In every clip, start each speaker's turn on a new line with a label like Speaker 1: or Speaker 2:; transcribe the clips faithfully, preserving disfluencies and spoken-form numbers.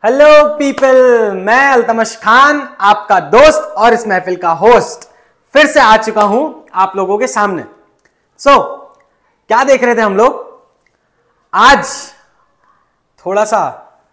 Speaker 1: Hello people, मैं अल्तमश खान आपका दोस्त और इस महफिल का होस्ट फिर से आ चुका हूं आप लोगों के सामने। सो so, क्या देख रहे थे हम लोग? आज थोड़ा सा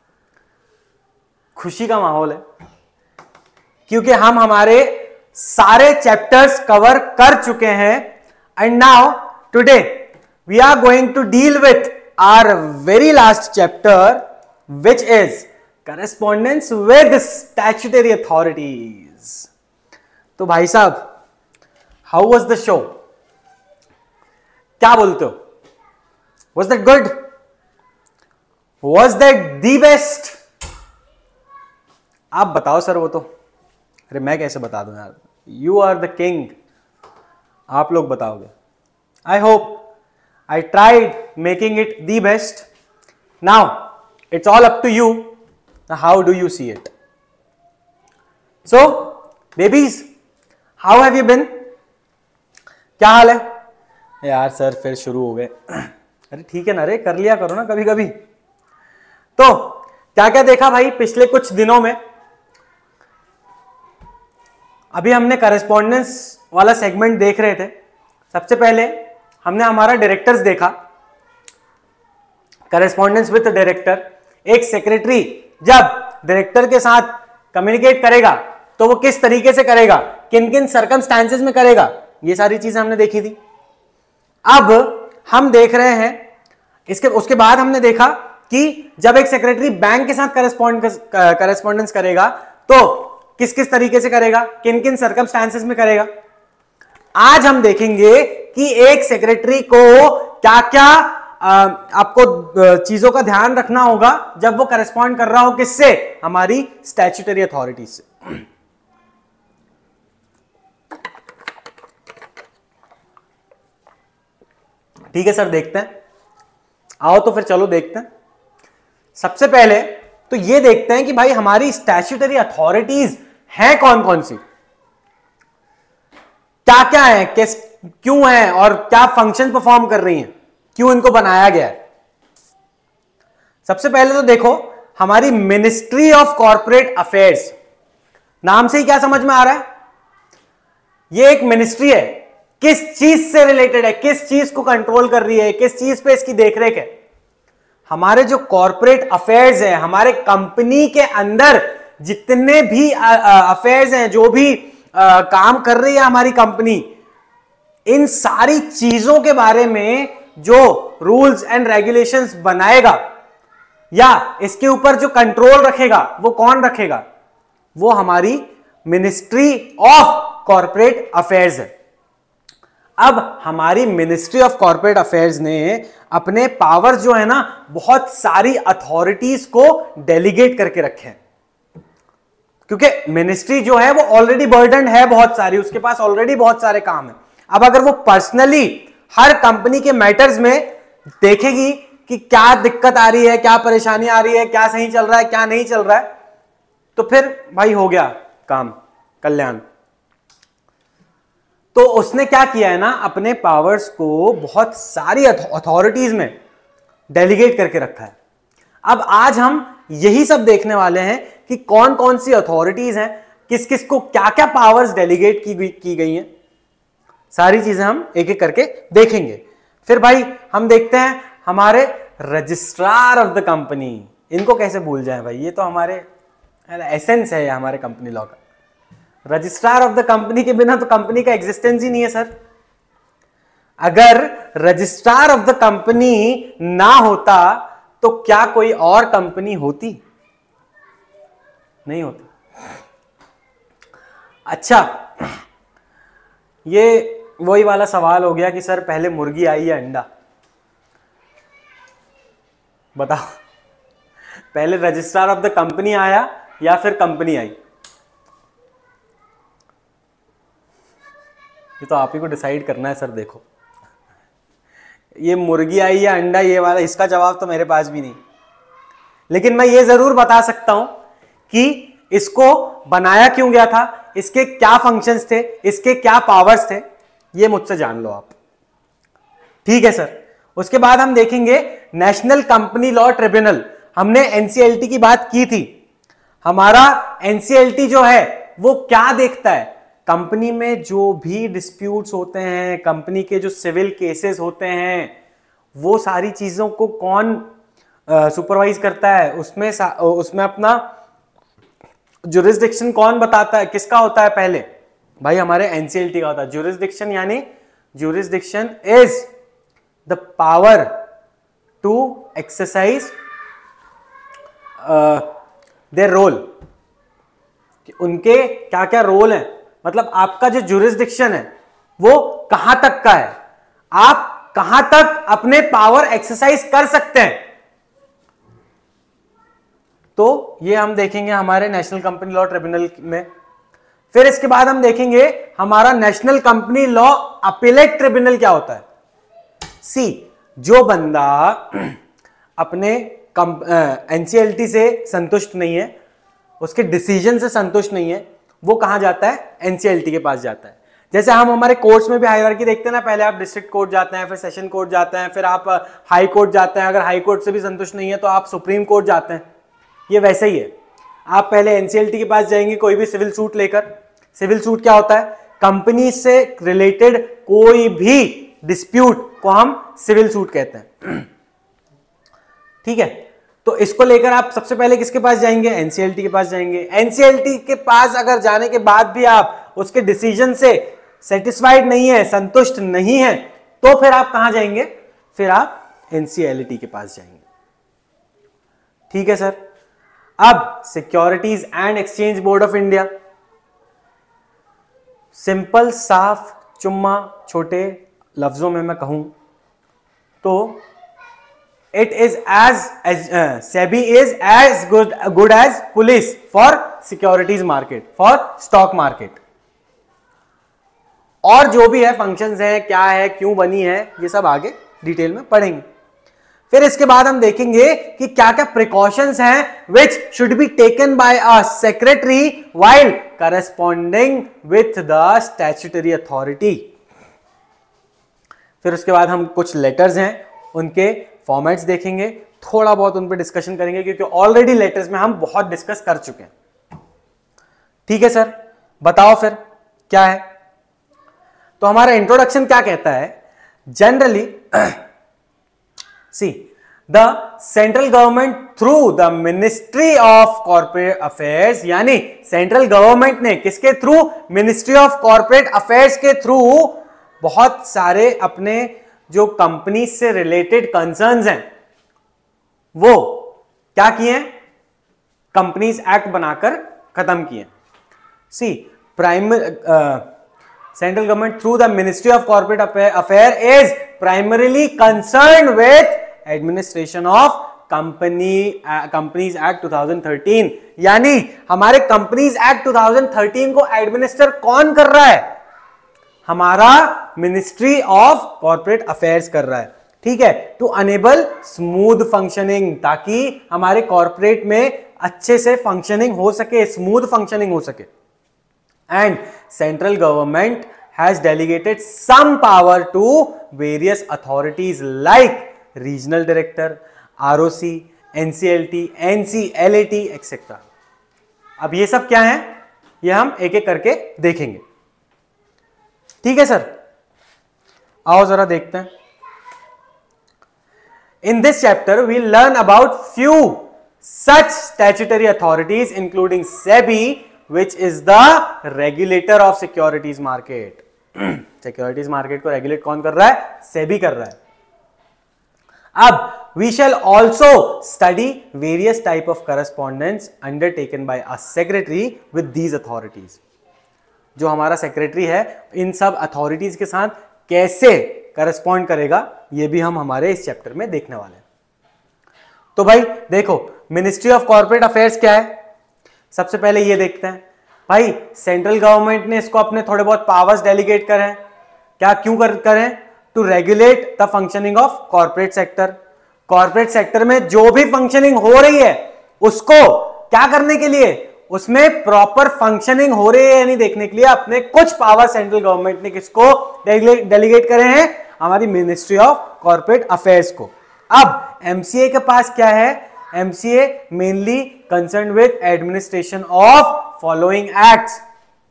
Speaker 1: खुशी का माहौल है क्योंकि हम हमारे सारे चैप्टर्स कवर कर चुके हैं and now today we are going to deal with our very last chapter which is correspondence with statutory authorities। तो भाई साहब, how was the show? क्या बोलते हो? Was that good? Was that the best? आप बताओ सर। वो तो अरे मैं कैसे बता दूं यार, you are the king, आप लोग बताओगे। I hope I tried making it the best. Now it's all up to you. How do you see it? So, babies, how have you been? क्या हाल है यार? सर फिर शुरू हो गए। अरे ठीक है ना रे, कर लिया करो ना कभी कभी। तो क्या क्या देखा भाई पिछले कुछ दिनों में? अभी हमने करेस्पॉन्डेंस वाला सेगमेंट देख रहे थे। सबसे पहले हमने हमारा डायरेक्टर्स देखा, करेस्पॉन्डेंस विद डायरेक्टर। एक सेक्रेटरी जब डायरेक्टर के साथ कम्युनिकेट करेगा तो वो किस तरीके से करेगा, किन किन सर्कमस्टेंसेस में करेगा, ये सारी चीजें हमने देखी थी। अब हम देख रहे हैं इसके उसके बाद हमने देखा कि जब एक सेक्रेटरी बैंक के साथ करेस्पॉन्ड करेस्पॉन्डेंस करेगा तो किस किस तरीके से करेगा, किन किन सर्कमस्टेंसेस में करेगा। आज हम देखेंगे कि एक सेक्रेटरी को क्या क्या आपको चीजों का ध्यान रखना होगा जब वो करेस्पॉन्ड कर रहा हो किससे, हमारी स्टैट्यूटरी अथॉरिटी से। ठीक है सर, देखते हैं। आओ तो फिर चलो देखते हैं। सबसे पहले तो ये देखते हैं कि भाई हमारी स्टैट्यूटरी अथॉरिटीज हैं कौन कौन सी, क्या क्या है, किस क्यों है और क्या फंक्शन परफॉर्म कर रही हैं, क्यों इनको बनाया गया है। सबसे पहले तो देखो हमारी मिनिस्ट्री ऑफ कॉर्पोरेट अफेयर्स, नाम से ही क्या समझ में आ रहा है? ये एक मिनिस्ट्री है। किस चीज से रिलेटेड है, किस चीज को कंट्रोल कर रही है, किस चीज पे इसकी देखरेख है? हमारे जो कॉर्पोरेट अफेयर्स है, हमारे कंपनी के अंदर जितने भी अफेयर्स हैं, जो भी आ, काम कर रही है हमारी कंपनी, इन सारी चीजों के बारे में जो रूल्स एंड रेगुलेशंस बनाएगा या इसके ऊपर जो कंट्रोल रखेगा वो कौन रखेगा? वो हमारी मिनिस्ट्री ऑफ कॉर्पोरेट अफेयर्स है। अब हमारी मिनिस्ट्री ऑफ कॉर्पोरेट अफेयर्स ने अपने पावर जो है ना, बहुत सारी अथॉरिटीज को डेलीगेट करके रखे हैं, क्योंकि मिनिस्ट्री जो है वो ऑलरेडी बर्डन है बहुत सारी, उसके पास ऑलरेडी बहुत सारे काम है। अब अगर वो पर्सनली हर कंपनी के मैटर्स में देखेगी कि क्या दिक्कत आ रही है, क्या परेशानी आ रही है, क्या सही चल रहा है, क्या नहीं चल रहा है, तो फिर भाई हो गया काम कल्याण। तो उसने क्या किया है ना, अपने पावर्स को बहुत सारी अथॉरिटीज में डेलीगेट करके रखा है। अब आज हम यही सब देखने वाले हैं कि कौन कौन सी अथॉरिटीज हैं, किस किस को क्या क्या पावर्स डेलीगेट की, की गई हैं। सारी चीजें हम एक एक करके देखेंगे। फिर भाई हम देखते हैं हमारे रजिस्ट्रार ऑफ द कंपनी। इनको कैसे भूल जाएं भाई, ये तो हमारे एसेंस है हमारे कंपनी लॉ का। रजिस्ट्रार ऑफ द कंपनी के बिना तो कंपनी का एग्जिस्टेंस ही नहीं है सर। अगर रजिस्ट्रार ऑफ द कंपनी ना होता तो क्या कोई और कंपनी होती? नहीं होती। अच्छा, ये वही वाला सवाल हो गया कि सर पहले मुर्गी आई या अंडा? बताओ, पहले रजिस्ट्रार ऑफ द कंपनी आया या फिर कंपनी आई? ये तो आप ही को डिसाइड करना है सर। देखो, ये मुर्गी आई या अंडा, ये वाला इसका जवाब तो मेरे पास भी नहीं, लेकिन मैं ये जरूर बता सकता हूं कि इसको बनाया क्यों गया था, इसके क्या फंक्शंस थे, इसके क्या पावर्स थे, ये मुझसे जान लो आप। ठीक है सर। उसके बाद हम देखेंगे नेशनल कंपनी लॉ ट्रिब्यूनल। हमने एनसीएलटी की बात की थी हमारा एनसीएलटी जो है वो क्या देखता है, कंपनी में जो भी डिस्प्यूट्स होते हैं, कंपनी के जो सिविल केसेस होते हैं, वो सारी चीजों को कौन सुपरवाइज uh, करता है, उसमें उसमें अपना जुरिस्डिक्शन कौन बताता है, किसका होता है पहले, भाई हमारे एनसीएलटी का होता है। जुरिस्डिक्शन यानी jurisdiction is the power to exercise their role, उनके क्या क्या रोल है, मतलब आपका जो जुरिस्डिक्शन है वो कहां तक का है, आप कहां तक अपने पावर एक्सरसाइज कर सकते हैं। तो ये हम देखेंगे हमारे नेशनल कंपनी लॉ ट्रिब्यूनल में। फिर इसके बाद हम देखेंगे हमारा national company law appellate tribunal क्या होता है। सी, जो बंदा अपने एनसीएलटी से संतुष्ट नहीं है, उसके डिसीजन से संतुष्ट नहीं है, वो कहां जाता है, एनसीएलटी के पास जाता है। जैसे हम हमारे कोर्ट्स में भी हायरार्की देखते हैं ना, पहले आप डिस्ट्रिक्ट कोर्ट जाते हैं, फिर सेशन कोर्ट जाते हैं, फिर आप हाई कोर्ट जाते हैं, अगर हाई कोर्ट से भी संतुष्ट नहीं है तो आप सुप्रीम कोर्ट जाते हैं। ये वैसे ही है, आप पहले एनसीएलटी के पास जाएंगे कोई भी सिविल सूट लेकर। सिविल सूट क्या होता है, कंपनी से रिलेटेड कोई भी डिस्प्यूट को हम सिविल सूट कहते हैं, ठीक है। तो इसको लेकर आप सबसे पहले किसके पास जाएंगे, एनसीएलटी के पास जाएंगे। एनसीएलटी के पास अगर जाने के बाद भी आप उसके डिसीजन से सेटिस्फाइड नहीं है, संतुष्ट नहीं है, तो फिर आप कहां जाएंगे, फिर आप एनसीएलटी के पास जाएंगे, ठीक है सर। अब securities and exchange board of India, simple साफ चुम्मा छोटे लफ्जों में मैं कहूं तो it is as SEBI is as good good as police for securities market, for stock market. और जो भी है फंक्शंस है, क्या है, क्यों बनी है, ये सब आगे डिटेल में पढ़ेंगे। फिर इसके बाद हम देखेंगे कि क्या क्या प्रिकॉशंस हैं which should be taken by a secretary while corresponding with the statutory authority. फिर उसके बाद हम कुछ लेटर्स हैं उनके फॉर्मेट्स देखेंगे, थोड़ा बहुत उन पर डिस्कशन करेंगे क्योंकि ऑलरेडी लेटर्स में हम बहुत डिस्कस कर चुके हैं, ठीक है सर। बताओ फिर क्या है, तो हमारा इंट्रोडक्शन क्या कहता है, generally see the central government through the ministry of corporate affairs, यानी सेंट्रल गवर्नमेंट ने किसके through, ministry of corporate affairs के थ्रू बहुत सारे अपने जो कंपनी से रिलेटेड कंसर्न्स हैं वो क्या किए, कंपनीज एक्ट बनाकर खत्म किए। See primary central government through the ministry of corporate affair is primarily concern with administration of company companies act two thousand thirteen, यानी हमारे companies act two thousand thirteen को एडमिनिस्टर कौन कर रहा है, हमारा मिनिस्ट्री ऑफ कॉर्पोरेट अफेयर्स कर रहा है, ठीक है। टू अनेबल स्मूथ फंक्शनिंग, ताकि हमारे कॉर्पोरेट में अच्छे से फंक्शनिंग हो सके, स्मूथ फंक्शनिंग हो सके। And central government has delegated some power to various authorities like regional director, ROC, NCLT, NCLAT etcetera. अब ये सब क्या है, ये हम एक एक करके देखेंगे, ठीक है सर। आओ जरा देखते हैं। In this chapter we learn about few such statutory authorities including SEBI which is the regulator of securities market. Securities market को रेगुलेट कौन कर रहा है, सेबी कर रहा है। अब we shall also study various type of correspondence undertaken by a secretary with these authorities. जो हमारा सेक्रेटरी है इन सब अथॉरिटीज के साथ कैसे करस्पॉन्ड करेगा, ये भी हम हमारे इस चैप्टर में देखने वाले हैं। तो भाई देखो, मिनिस्ट्री ऑफ कॉर्पोरेट अफेयर्स क्या है, सबसे पहले ये देखते हैं। भाई सेंट्रल गवर्नमेंट ने इसको अपने थोड़े बहुत पावर्स डेलीगेट करें, क्या क्यों कर करें, to regulate the functioning of corporate sector. Corporate sector में जो भी फंक्शनिंग हो रही है उसको क्या करने के लिए, उसमें प्रॉपर फंक्शनिंग हो रही है या नहीं देखने के लिए अपने कुछ पावर सेंट्रल गवर्नमेंट ने किसको डेलीगेट करे हैं, हमारी मिनिस्ट्री ऑफ कॉर्पोरेट अफेयर्स को। अब एमसीए के पास क्या है, MCA mainly concern with administration of following acts.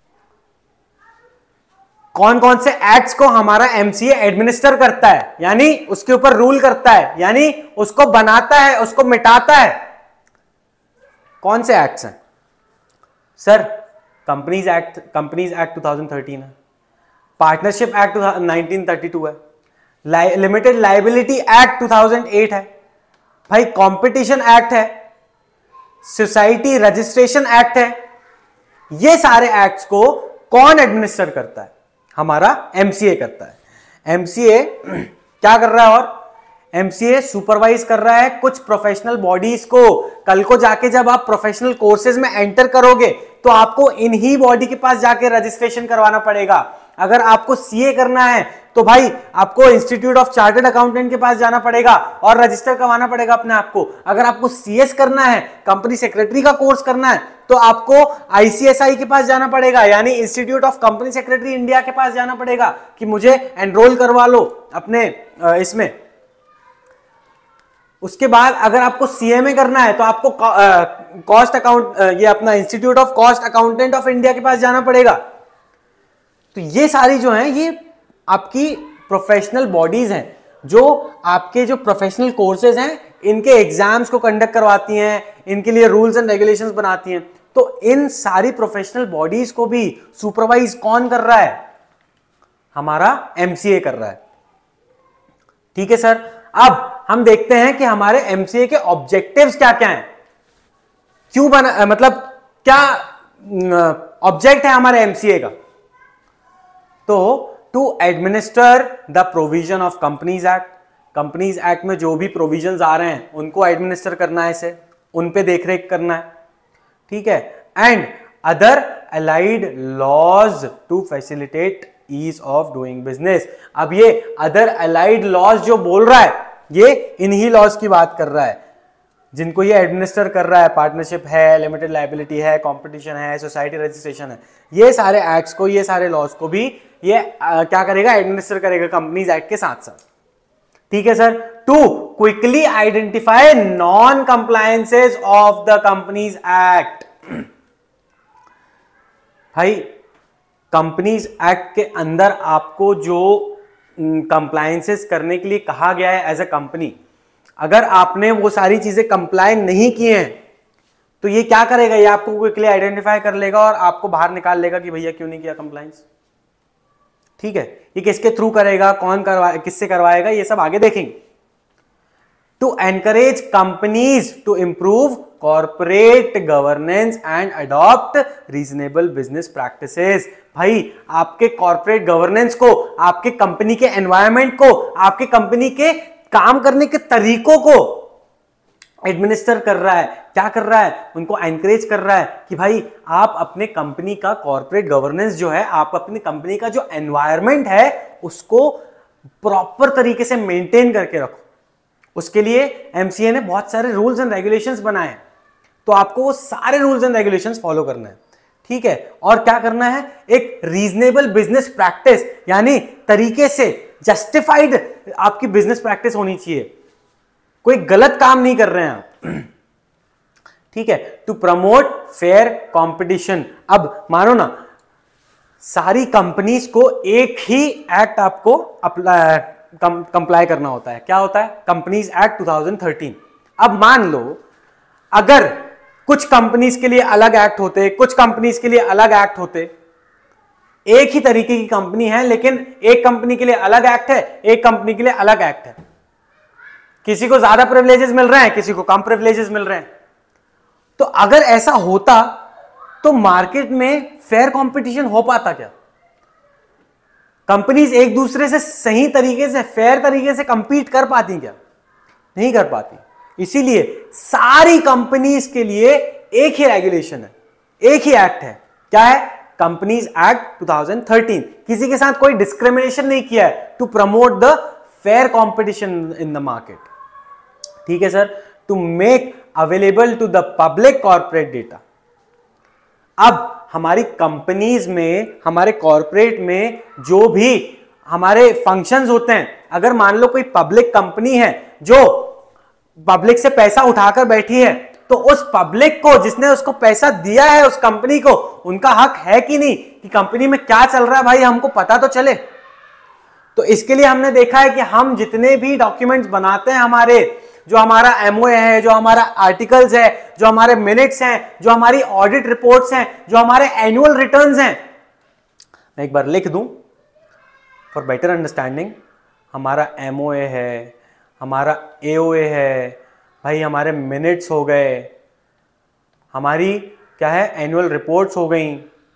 Speaker 1: कौन कौन से एक्ट्स को हमारा एमसीए एडमिनिस्टर करता है, यानी उसके ऊपर रूल करता है, यानी उसको बनाता है, उसको मिटाता है। कौन से एक्ट्स हैं sir? Companies act, companies act two thousand thirteen है, partnership act nineteen thirty two है, limited liability act two thousand eight है, भाई कंपटीशन एक्ट है, सोसाइटी रजिस्ट्रेशन एक्ट है। ये सारे एक्ट्स को कौन एडमिनिस्टर करता है? हमारा एमसीए करता है। एमसीए क्या कर रहा है? और एमसीए सुपरवाइज कर रहा है कुछ प्रोफेशनल बॉडीज को। कल को जाके जब आप प्रोफेशनल कोर्सेज में एंटर करोगे तो आपको इन्हीं बॉडी के पास जाके रजिस्ट्रेशन करवाना पड़ेगा। अगर आपको सीए करना है तो भाई आपको इंस्टीट्यूट ऑफ चार्टर्ड अकाउंटेंट के पास जाना पड़ेगा और रजिस्टर करवाना पड़ेगा अपने आप को। अगर आपको सीएस करना है, कंपनी सेक्रेटरी का कोर्स करना है, तो आपको आईसीएसआई के पास जाना पड़ेगा, यानी institute of company secretary India के पास जाना पड़ेगा कि मुझे एनरोल करवा लो अपने इसमें। उसके बाद अगर आपको सीएमए करना है तो आपको कॉस्ट अकाउंट ये अपना institute of cost accountant of India के पास जाना पड़ेगा। तो ये सारी जो हैं ये आपकी प्रोफेशनल बॉडीज हैं जो आपके जो प्रोफेशनल कोर्सेज हैं इनके एग्जाम्स को कंडक्ट करवाती हैं, इनके लिए रूल्स एंड रेगुलेशंस बनाती हैं। तो इन सारी प्रोफेशनल बॉडीज को भी सुपरवाइज कौन कर रहा है? हमारा एमसीए कर रहा है। ठीक है सर। अब हम देखते हैं कि हमारे एमसीए के ऑब्जेक्टिव्स क्या क्या हैं, क्यों बना, मतलब क्या ऑब्जेक्ट है हमारे एमसीए का। तो to administer the provision of companies act, companies act में जो भी प्रोविजंस आ रहे हैं उनको एडमिनिस्टर करना है, इसे उन पे देखरेख करना है। ठीक है। And other allied laws to facilitate ease of doing business. अब ये अदर अलाइड लॉज जो बोल रहा है ये इन्हीं लॉज की बात कर रहा है जिनको ये एडमिनिस्टर कर रहा है। पार्टनरशिप है, लिमिटेड लायबिलिटी है, कंपटीशन है, सोसाइटी रजिस्ट्रेशन है। ये सारे एक्ट्स को, ये सारे लॉज को भी ये आ, क्या करेगा? एडमिनिस्टर करेगा कंपनीज एक्ट के साथ साथ। ठीक है sir. To quickly identify non compliances of the companies act. भाई कंपनीज एक्ट के अंदर आपको जो कंप्लायंसेस करने के लिए कहा गया है एज अ कंपनी, अगर आपने वो सारी चीजें कंप्लाई नहीं की हैं तो ये क्या करेगा? ये आपको क्विकली आइडेंटिफाई कर लेगा और आपको बाहर निकाल लेगा कि भैया क्यों नहीं किया कंप्लायंस। ठीक है। ये किसके थ्रू करेगा, कौन करवा किससे करवाएगा, ये सब आगे देखेंगे। To encourage companies to improve corporate governance and adopt reasonable business practices. भाई आपके कॉर्पोरेट गवर्नेंस को, आपके कंपनी के एनवायरमेंट को, आपके कंपनी के काम करने के तरीकों को एडमिनिस्टर कर रहा है। क्या कर रहा है? उनको एनकरेज कर रहा है कि भाई आप अपने कंपनी का कॉर्पोरेट गवर्नेंस जो है, आप अपनी कंपनी का जो एनवायरमेंट है उसको प्रॉपर तरीके से मेंटेन करके रखो। उसके लिए एमसीए ने बहुत सारे रूल्स एंड रेगुलेशंस बनाए, तो आपको वो सारे रूल्स एंड रेगुलेशंस फॉलो करना है। ठीक है। और क्या करना है? एक रीजनेबल बिजनेस प्रैक्टिस, यानी तरीके से जस्टिफाइड आपकी बिजनेस प्रैक्टिस होनी चाहिए, कोई गलत काम नहीं कर रहे हैं आप। ठीक है। To promote fair competition. अब मानो ना सारी कंपनीज को एक ही एक्ट आपको कंप्लाई करना होता है। क्या होता है? Companies act two thousand thirteen. अब मान लो अगर कुछ कंपनीज के लिए अलग एक्ट होते, कुछ कंपनीज के लिए अलग एक्ट होते, एक ही तरीके की कंपनी है लेकिन एक कंपनी के लिए अलग एक्ट है, एक कंपनी के लिए अलग एक्ट है, किसी को ज्यादा प्रिविलेजेस मिल रहे हैं, किसी को कम प्रिविलेजेस मिल रहे हैं। तो अगर ऐसा होता तो मार्केट में फेयर कंपटीशन हो पाता क्या? कंपनीज एक दूसरे से सही तरीके से, फेयर तरीके से कंपीट कर पाती क्या? नहीं कर पाती। इसीलिए सारी कंपनीज के लिए एक ही रेगुलेशन है, एक ही एक्ट है। क्या है? Companies act two thousand thirteen. किसी के साथ कोई डिस्क्रिमिनेशन नहीं किया है, to promote the fair competition in the market. ठीक है sir. To make available to the public corporate data. अब हमारी कंपनीज में, हमारे कॉर्पोरेट में जो भी हमारे फंक्शंस होते हैं, अगर मान लो कोई पब्लिक कंपनी है जो पब्लिक से पैसा उठाकर बैठी है, तो उस पब्लिक को, जिसने उसको पैसा दिया है उस कंपनी को, उनका हक है कि नहीं कि कंपनी में क्या चल रहा है भाई हमको पता तो चले। तो इसके लिए हमने देखा है कि हम जितने भी डॉक्यूमेंट्स बनाते हैं, हमारे जो हमारा एमओए है, जो हमारा आर्टिकल्स है, जो हमारे मिनट्स हैं, जो हमारी ऑडिट रिपोर्ट्स हैं, जो हमारे एनुअल रिटर्न्स हैं, मैं एक बार लिख दूं फॉर बेटर अंडरस्टैंडिंग। हमारा एमओए है, हमारा एओए है, भाई हमारे मिनट्स हो गए, हमारी क्या है एनुअल रिपोर्ट्स हो गई,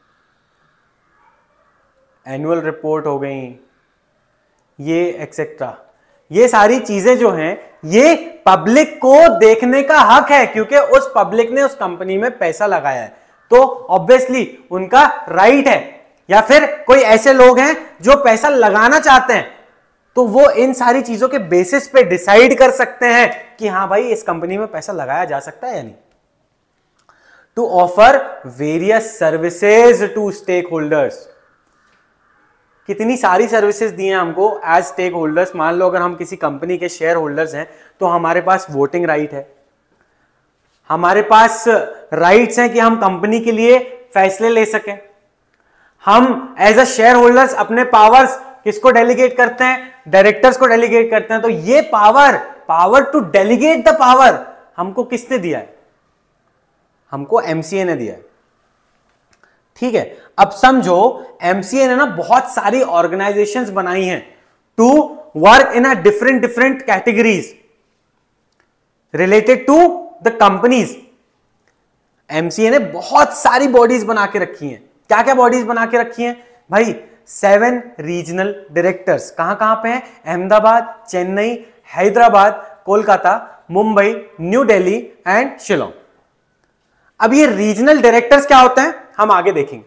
Speaker 1: एनुअल रिपोर्ट हो गई, ये एक्सेट्रा, ये सारी चीजें जो हैं ये पब्लिक को देखने का हक है, क्योंकि उस पब्लिक ने उस कंपनी में पैसा लगाया है, तो ऑब्वियसली उनका राइट है। या फिर कोई ऐसे लोग हैं जो पैसा लगाना चाहते हैं, तो वो इन सारी चीजों के बेसिस पे डिसाइड कर सकते हैं कि हाँ भाई इस कंपनी में पैसा लगाया जा सकता है या नहीं। To offer various services to stakeholders, कितनी सारी सर्विसेज दी हैं हमको एज स्टेक होल्डर्स। मान लो अगर हम किसी कंपनी के शेयर होल्डर्स हैं तो हमारे पास वोटिंग राइट है, हमारे पास राइट्स हैं कि हम कंपनी के लिए फैसले ले सकें, हम एज अ शेयर होल्डर्स अपने पावर्स किसको डेलीगेट करते हैं, डायरेक्टर्स को डेलीगेट करते हैं। तो ये power power to delegate the power हमको किसने दिया है, हमको एमसीए ने दिया है। ठीक है, अब समझो एमसीए ने ना बहुत सारी ऑर्गेनाइजेशंस बनाई हैं to work in a different different categories related to the companies. MCA ने बहुत सारी बॉडीज बना के रखी हैं। क्या क्या बॉडीज बना के रखी हैं भाई? सेवन रीजनल डायरेक्टर्स, कहां कहां पे हैं? Ahmedabad, Chennai, Hyderabad, Kolkata, Mumbai, New Delhi and Shillong. अब ये रीजनल डायरेक्टर्स क्या होते हैं हम आगे देखेंगे।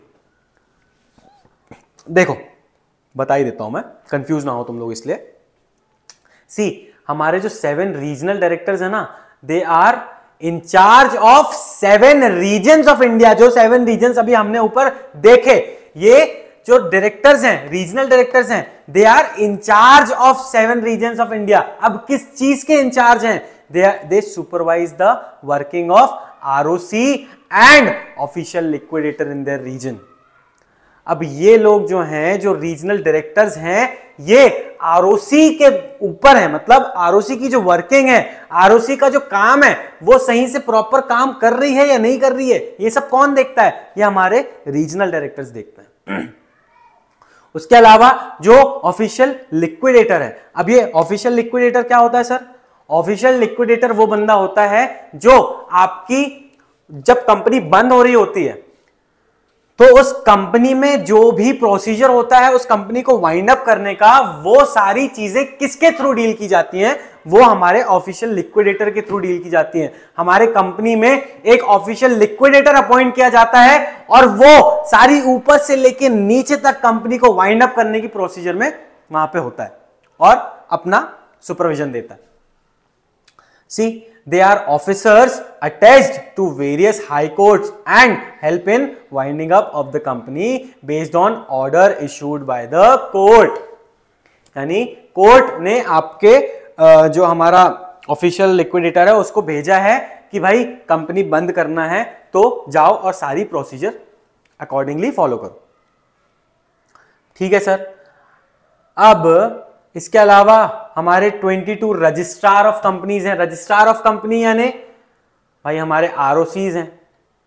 Speaker 1: देखो बता ही देता हूं मैं, कंफ्यूज ना हो तुम लोग इसलिए। सी हमारे जो सेवन रीजनल डायरेक्टर्स है ना, they are in charge of seven regions of India. जो सेवन रीजन्स अभी हमने ऊपर देखे, ये जो डायरेक्टर्स हैं, रीजनल डायरेक्टर्स हैं, they are in charge of seven regions of India. अब किस चीज के इंचार्ज हैं? They they supervise the working of ROC and official liquidator in their region. अब ये लोग जो हैं, जो रीजनल डायरेक्टर्स हैं, ये आरओसी के ऊपर है, मतलब आरओसी की जो वर्किंग है, आरओसी का जो काम है, वो सही से प्रॉपर काम कर रही है या नहीं कर रही है, ये सब कौन देखता है? ये हमारे रीजनल डायरेक्टर्स देखते हैं। उसके अलावा जो ऑफिशियल लिक्विडेटर है, अब ये ऑफिशियल लिक्विडेटर क्या होता है सर? ऑफिशियल लिक्विडेटर वो बंदा होता है जो आपकी जब कंपनी बंद हो रही होती है तो उस कंपनी में जो भी प्रोसीजर होता है उस कंपनी को वाइंड अप करने का, वो सारी चीजें किसके थ्रू डील की जाती हैं? वो हमारे ऑफिशियल लिक्विडेटर के थ्रू डील की जाती हैं। हमारे कंपनी में एक ऑफिशियल लिक्विडेटर अपॉइंट किया जाता है और वो सारी ऊपर से लेके नीचे तक कंपनी को वाइंड अप करने की प्रोसीजर में वहां पे होता है और अपना सुपरविजन देता है। See, they are officers attached to various high courts and help in winding up of the company based on order issued by the court। यानी कोर्ट ने आपके जो हमारा ऑफिशियल लिक्विडेटर है उसको भेजा है कि भाई कंपनी बंद करना है, तो जाओ और सारी प्रोसीजर अकॉर्डिंगली फॉलो करो। ठीक है सर। अब इसके अलावा हमारे बाईस रजिस्ट्रार ऑफ कंपनीज हैं। रजिस्ट्रार ऑफ कंपनी यानी भाई हमारे आरओसीज हैं।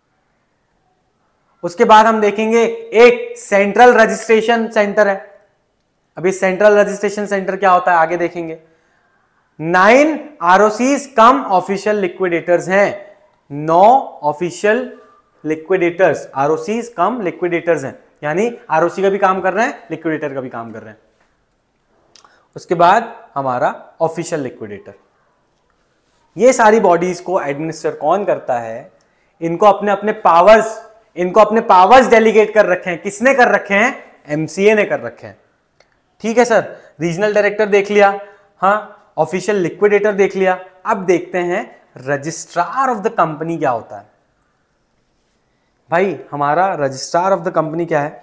Speaker 1: उसके बाद हम देखेंगे एक सेंट्रल रजिस्ट्रेशन सेंटर है। अभी सेंट्रल रजिस्ट्रेशन सेंटर क्या होता है आगे देखेंगे। Nine ROCs cum official liquidators हैं। नौ official liquidators, ROCs cum liquidators हैं, यानी आरओसी का भी काम कर रहे हैं, लिक्विडेटर का भी काम कर रहे हैं। उसके बाद हमारा ऑफिशियल लिक्विडेटर। ये सारी बॉडीज को एडमिनिस्टर कौन करता है? इनको अपने अपने पावर्स इनको अपने पावर्स डेलीगेट कर रखे हैं। किसने कर रखे हैं? एमसीए ने कर रखे हैं। ठीक है सर। रीजनल डायरेक्टर देख लिया, हाँ, ऑफिशियल लिक्विडेटर देख लिया। अब देखते हैं रजिस्ट्रार ऑफ द कंपनी क्या होता है। भाई हमारा रजिस्ट्रार ऑफ द कंपनी क्या है?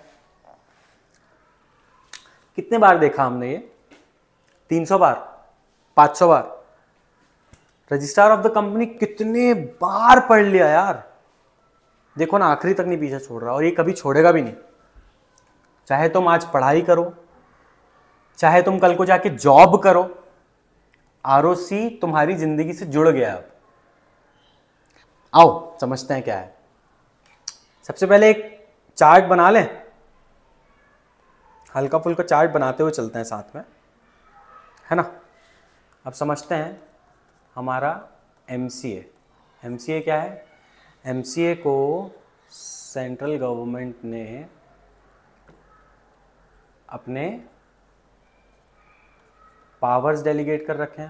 Speaker 1: कितने बार देखा हमने ये? तीन सौ बार, पांच सौ बार? रजिस्ट्रार ऑफ द कंपनी कितने बार पढ़ लिया यार, देखो ना आखिरी तक नहीं पीछा छोड़ रहा, और ये कभी छोड़ेगा भी नहीं। चाहे तुम आज पढ़ाई करो, चाहे तुम कल को जाके जॉब करो, आरओसी तुम्हारी जिंदगी से जुड़ गया। अब आओ समझते हैं क्या है। सबसे पहले एक चार्ट बना लें, हल्का फुल्का चार्ट बनाते हुए चलते हैं साथ में, है ना। अब समझते हैं हमारा एमसीए। एमसीए क्या है? एमसीए को सेंट्रल गवर्नमेंट ने अपने पावर्स डेलीगेट कर रखे हैं।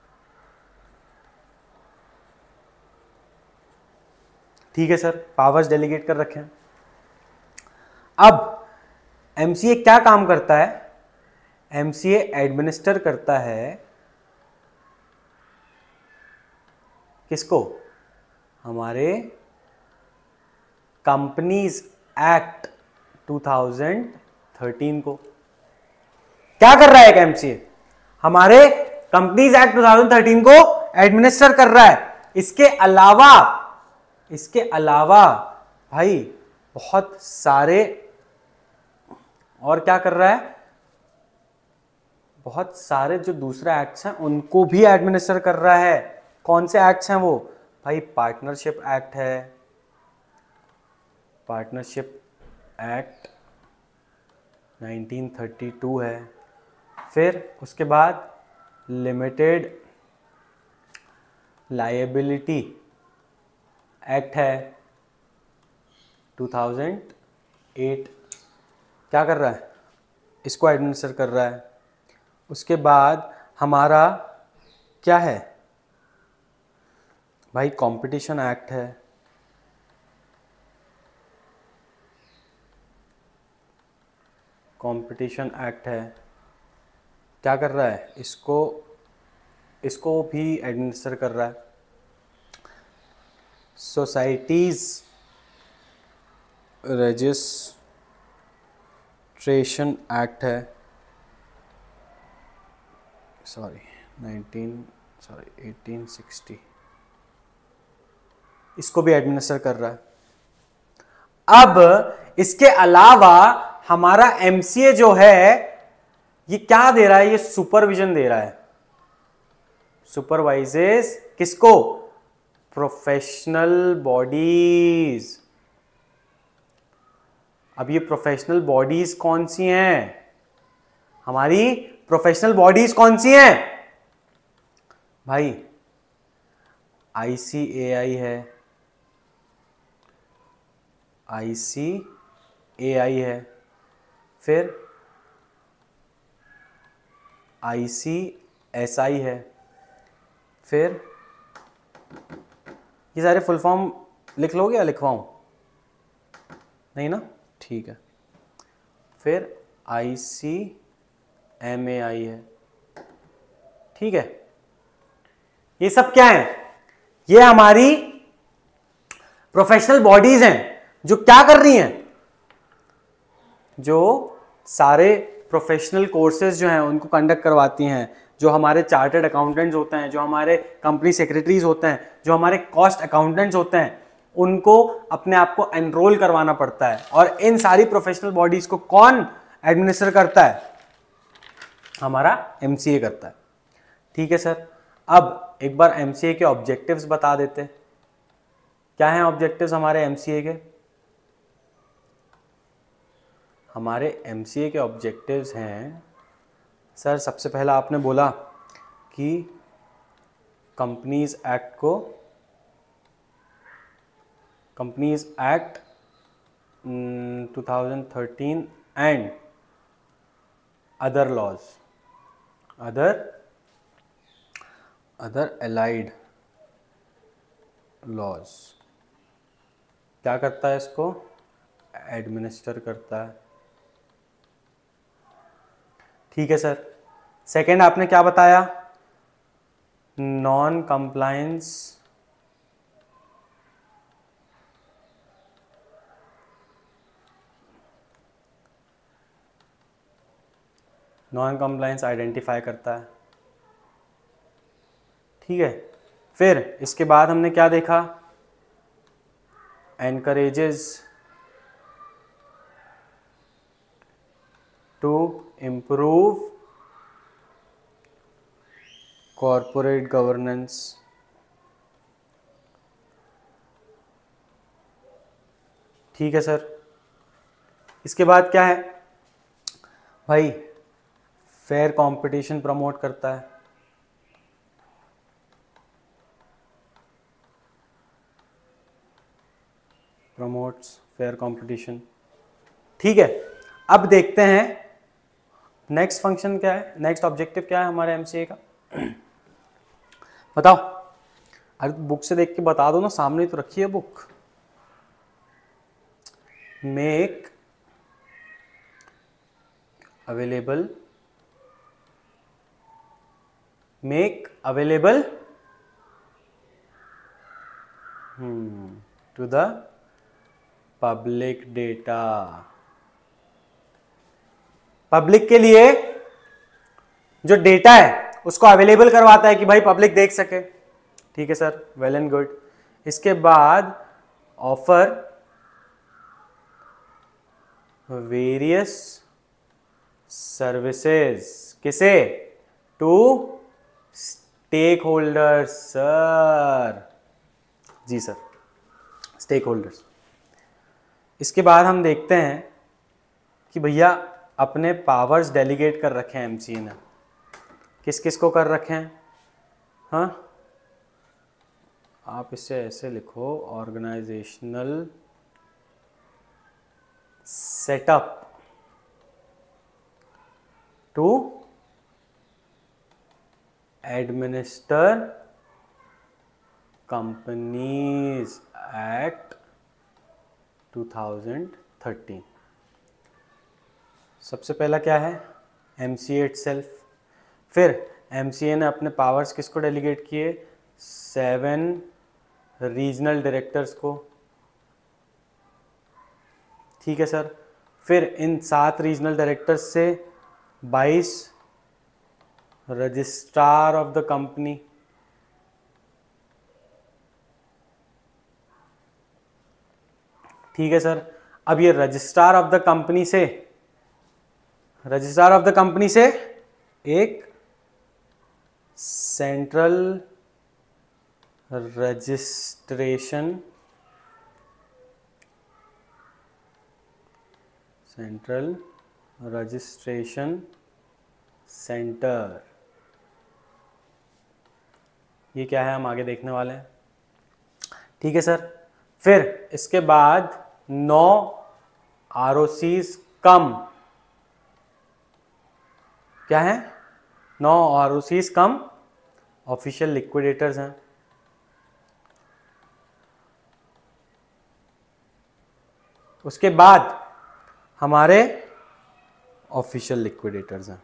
Speaker 1: ठीक है सर, पावर्स डेलीगेट कर रखे हैं। अब एमसीए क्या काम करता है? एमसीए एडमिनिस्टर करता है किसको? हमारे companies act two thousand thirteen को। क्या कर रहा है एक एमसीए? हमारे companies act two thousand thirteen को एडमिनिस्टर कर रहा है। इसके अलावा इसके अलावा भाई बहुत सारे और क्या कर रहा है? बहुत सारे जो दूसरे एक्ट्स हैं उनको भी एडमिनिस्टर कर रहा है। कौन से एक्ट्स हैं वो? भाई पार्टनरशिप एक्ट है, partnership act nineteen thirty two है। फिर उसके बाद लिमिटेड लायबिलिटी एक्ट है टू थाउजेंड एट। क्या कर रहा है? इसको एडमिनिस्टर कर रहा है। उसके बाद हमारा क्या है भाई? कंपटीशन एक्ट है, कंपटीशन एक्ट है। क्या कर रहा है? इसको इसको भी एडमिनिस्टर कर रहा है। सोसाइटीज रजिस्ट्रेशन एक्ट है, sorry nineteen sorry eighteen sixty, इसको भी एडमिनिस्टर कर रहा है। अब इसके अलावा हमारा एमसीए जो है ये क्या दे रहा है? ये सुपरविजन दे रहा है। सुपरवाइजेस किसको? Professional bodies. अब ये प्रोफेशनल बॉडीज कौन सी हैं? हमारी प्रोफेशनल बॉडीज कौन सी हैं भाई? आईसीएआई है, आईसीएआई है, फिर आईसीएसआई है, फिर ये सारे फुल फॉर्म लिख लोगे या लिखवाऊं? नहीं ना, ठीक है। फिर आईसीएमएआई है, ठीक है। ये सब क्या है? ये हमारी प्रोफेशनल बॉडीज हैं जो क्या कर रही हैं? जो सारे प्रोफेशनल कोर्सेज जो हैं उनको कंडक्ट करवाती हैं, जो हमारे चार्टर्ड अकाउंटेंट्स होते हैं, जो हमारे कंपनी सेक्रेटरीज होते हैं, जो हमारे कॉस्ट अकाउंटेंट्स होते हैं, उनको अपने आप को एनरोल करवाना पड़ता है। और इन सारी प्रोफेशनल बॉडीज को कौन एडमिनिस्टर करता है? हमारा एमसीए करता है। ठीक है सर। अब एक बार एमसीए के ऑब्जेक्टिव्स बता देते। क्या हैं ऑब्जेक्टिव्स हमारे एमसीए के? हमारे एमसीए के ऑब्जेक्टिव्स हैं सर, सबसे पहला आपने बोला कि कंपनीज एक्ट को companies act two thousand thirteen and other laws other other allied laws क्या करता है? इसको एडमिनिस्टर करता है। ठीक है सर। सेकेंड आपने क्या बताया? Non compliance non compliance identify करता है। ठीक है। फिर इसके बाद हमने क्या देखा, encourages to improve corporate governance. ठीक है सर। इसके बाद क्या है भाई, फेयर कंपटीशन प्रमोट करता है। Promotes fair competition. ठीक है, अब देखते हैं नेक्स्ट फंक्शन क्या है, नेक्स्ट ऑब्जेक्टिव क्या है हमारे एमसीए का। बताओ, अरे बुक से देख के बता दो ना, सामने तो रखी है book. Make available make available to the public data. पब्लिक के लिए जो डेटा है उसको अवेलेबल करवाता है कि भाई पब्लिक देख सके। ठीक है सर, वेल एंड गुड। इसके बाद ऑफर वेरियस सर्विसेज, किसे, to stakeholders. Sir ji sir, stakeholders. इसके बाद हम देखते हैं कि भैया अपने पावर्स डेलीगेट कर रखे हैं एमसीए ने, किस किस को कर रखे हैं। हाँ, आप इसे ऐसे लिखो, organisational setup to administer companies act two thousand thirteen. सबसे पहला क्या है, एमसीए इटसेल्फ। फिर एमसीए ने अपने पावर्स किसको डेलीगेट किए, सेवन रीजनल डायरेक्टर्स को। ठीक है सर। फिर इन सात रीजनल डायरेक्टर्स से बाईस रजिस्ट्रार ऑफ द कंपनी। ठीक है सर। अब ये रजिस्ट्रार ऑफ द कंपनी से रजिस्ट्रार ऑफ द कंपनी से एक central registration central registration centre, ये क्या है हम आगे देखने वाले हैं। ठीक है सर। फिर इसके बाद नौ आरओसीज कम, क्या है, नौ आरओसीज कम ऑफिशियल लिक्विडेटर्स हैं। उसके बाद हमारे ऑफिशियल लिक्विडेटर्स हैं।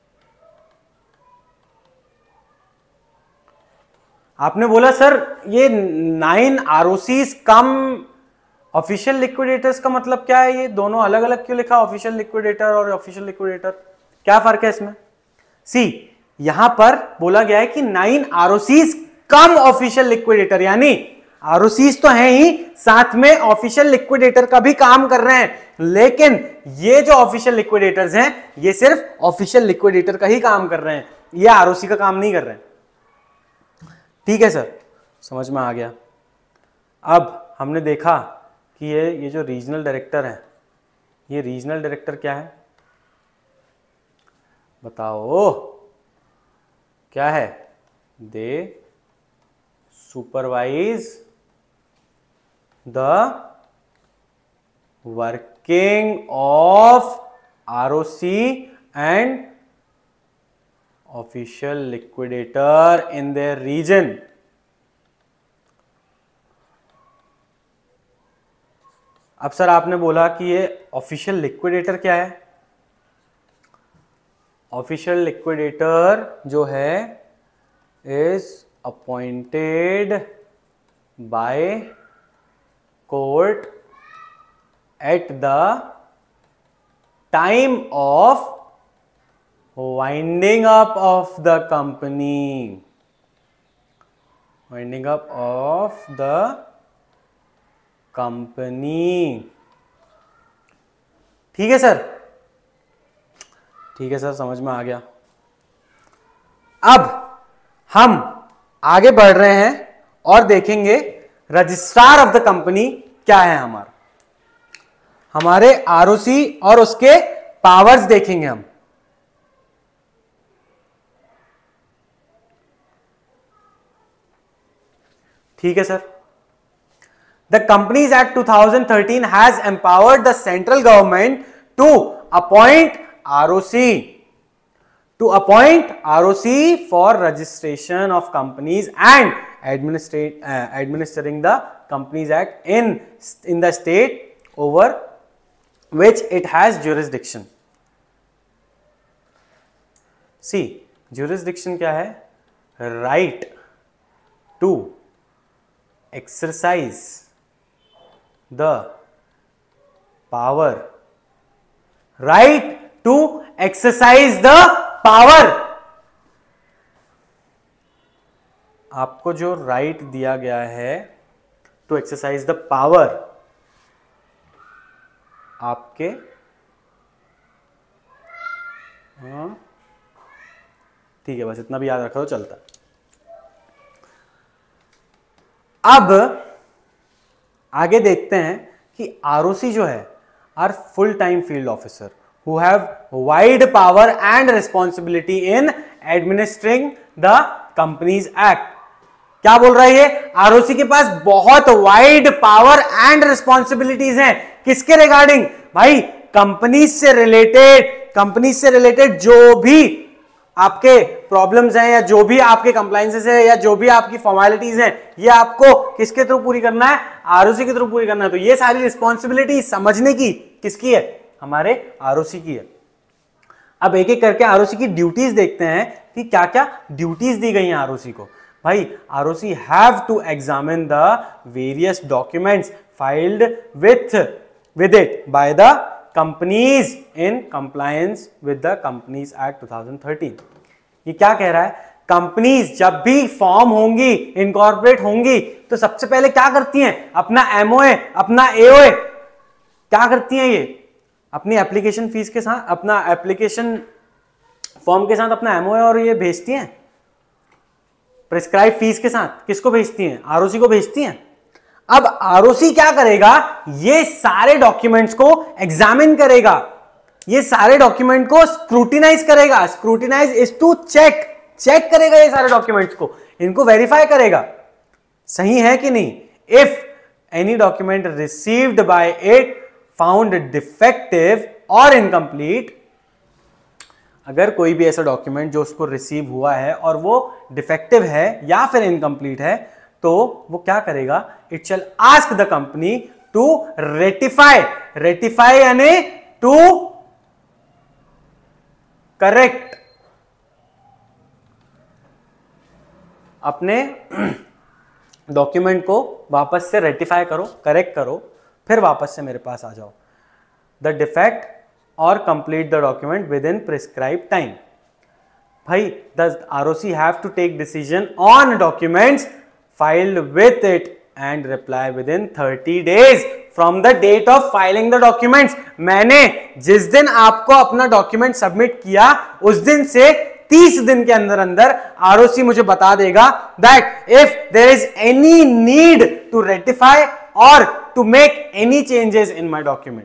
Speaker 1: आपने बोला सर ये nine ROCs cum official liquidators का मतलब क्या है, ये दोनों अलग अलग क्यों लिखा, ऑफिशियल लिक्विडेटर और ऑफिशियल लिक्विडेटर, क्या फर्क है इसमें। सी, यहां पर बोला गया है कि nine ROCs cum official liquidator, यानी आरओसीज तो हैं ही, साथ में ऑफिशियल लिक्विडेटर का भी काम कर रहे हैं, लेकिन ये जो ऑफिशियल लिक्विडेटर्स हैं ये सिर्फ ऑफिशियल लिक्विडेटर का ही काम कर रहे हैं, ये आरओसी का काम नहीं कर रहे हैं। ठीक है सर, समझ में आ गया। अब हमने देखा कि ये ये जो रीजनल डायरेक्टर है, ये रीजनल डायरेक्टर क्या है, बताओ क्या है। They supervise the working of ROC and official liquidator in their region. अब सर आपने बोला कि ये ऑफिशियल लिक्विडेटर क्या है। ऑफिशियल लिक्विडेटर जो है is appointed by court at the time of winding up of the company. Winding up of the company. ठीक है सर, ठीक है सर, समझ में आ गया। अब हम आगे बढ़ रहे हैं और देखेंगे रजिस्ट्रार ऑफ द कंपनी क्या है हमारा, हमारे आरओसी और उसके पावर्स देखेंगे हम। ठीक है sir. The companies act two thousand thirteen has empowered the central government to appoint ROC to appoint R O C for registration of companies and administrate uh, administering the Companies Act in in the state over which it has jurisdiction. See, jurisdiction क्या है? Right to exercise the power. Right to exercise the power. आपको जो right दिया गया है to exercise the power, आपके हाँ ठीक है, बस इतना भी याद रखो तो चलता। अब आगे देखते हैं कि आरओसी जो है are full time field officer who have wide power and responsibility in administering the Companies Act। क्या बोल रहा है ये? आरओसी के पास बहुत वाइड पावर एंड रिस्पॉन्सिबिलिटीज हैं। किसके रिगार्डिंग भाई? कंपनीज से रिलेटेड, कंपनीज से रिलेटेड जो भी आपके प्रॉब्लम्स हैं या जो भी आपके कंप्लायंसेस है या जो भी आपकी फॉर्मेलिटीज हैं, ये आपको किसके थ्रू पूरी करना है? आरओसी के थ्रू पूरी करना है। तो ये सारी रिस्पॉन्सिबिलिटी समझने की किसकी है? हमारे आरओसी की है। अब एक एक करके आरओसी की ड्यूटीज देखते हैं कि क्या क्या ड्यूटीज दी गई हैं आरओसी को। भाई ROC have to examine the various documents filed with with it by the companies in compliance with the companies act two thousand thirteen. ये क्या कह रहा है? कंपनीज जब भी फॉर्म होंगी, इनकॉर्पोरेट होंगी, तो सबसे पहले क्या करती हैं? अपना एमओए, अपना एओए क्या करती हैं? ये अपनी एप्लीकेशन फीस के साथ, अपना एप्लीकेशन फॉर्म के साथ अपना एमओए और ये भेजती हैं प्रिस्क्राइब फीस के साथ। किसको भेजती हैं? आरओसी को भेजती हैं। अब आरओसी क्या करेगा? ये सारे डॉक्यूमेंट्स को एग्जामिन करेगा, ये सारे डॉक्यूमेंट को स्क्रूटिनाइज करेगा। Scrutinize is to check, check करेगा ये सारे डॉक्यूमेंट्स को, इनको वेरीफाई करेगा सही है कि नहीं। If any document received by it found defective और इनकम्प्लीट, अगर कोई भी ऐसा डॉक्यूमेंट जो उसको रिसीव हुआ है और वो डिफेक्टिव है या फिर इनकम्प्लीट है, तो वो क्या करेगा? It shall ask the company to rectify, rectify यानी टू करेक्ट, अपने डॉक्यूमेंट को वापस से रेटिफाई करो, करेक्ट करो, फिर वापस से मेरे पास आ जाओ। द डिफेक्ट और complete the document within prescribe time. भाई the ROC have to take decision on documents filed with it and reply within thirty days from the date of filing the documents. मैंने जिस दिन आपको अपना document submit किया उस दिन से तीस दिन के अंदर अंदर आरओसी मुझे बता देगा that if there is any need to rectify और to make any changes in my document.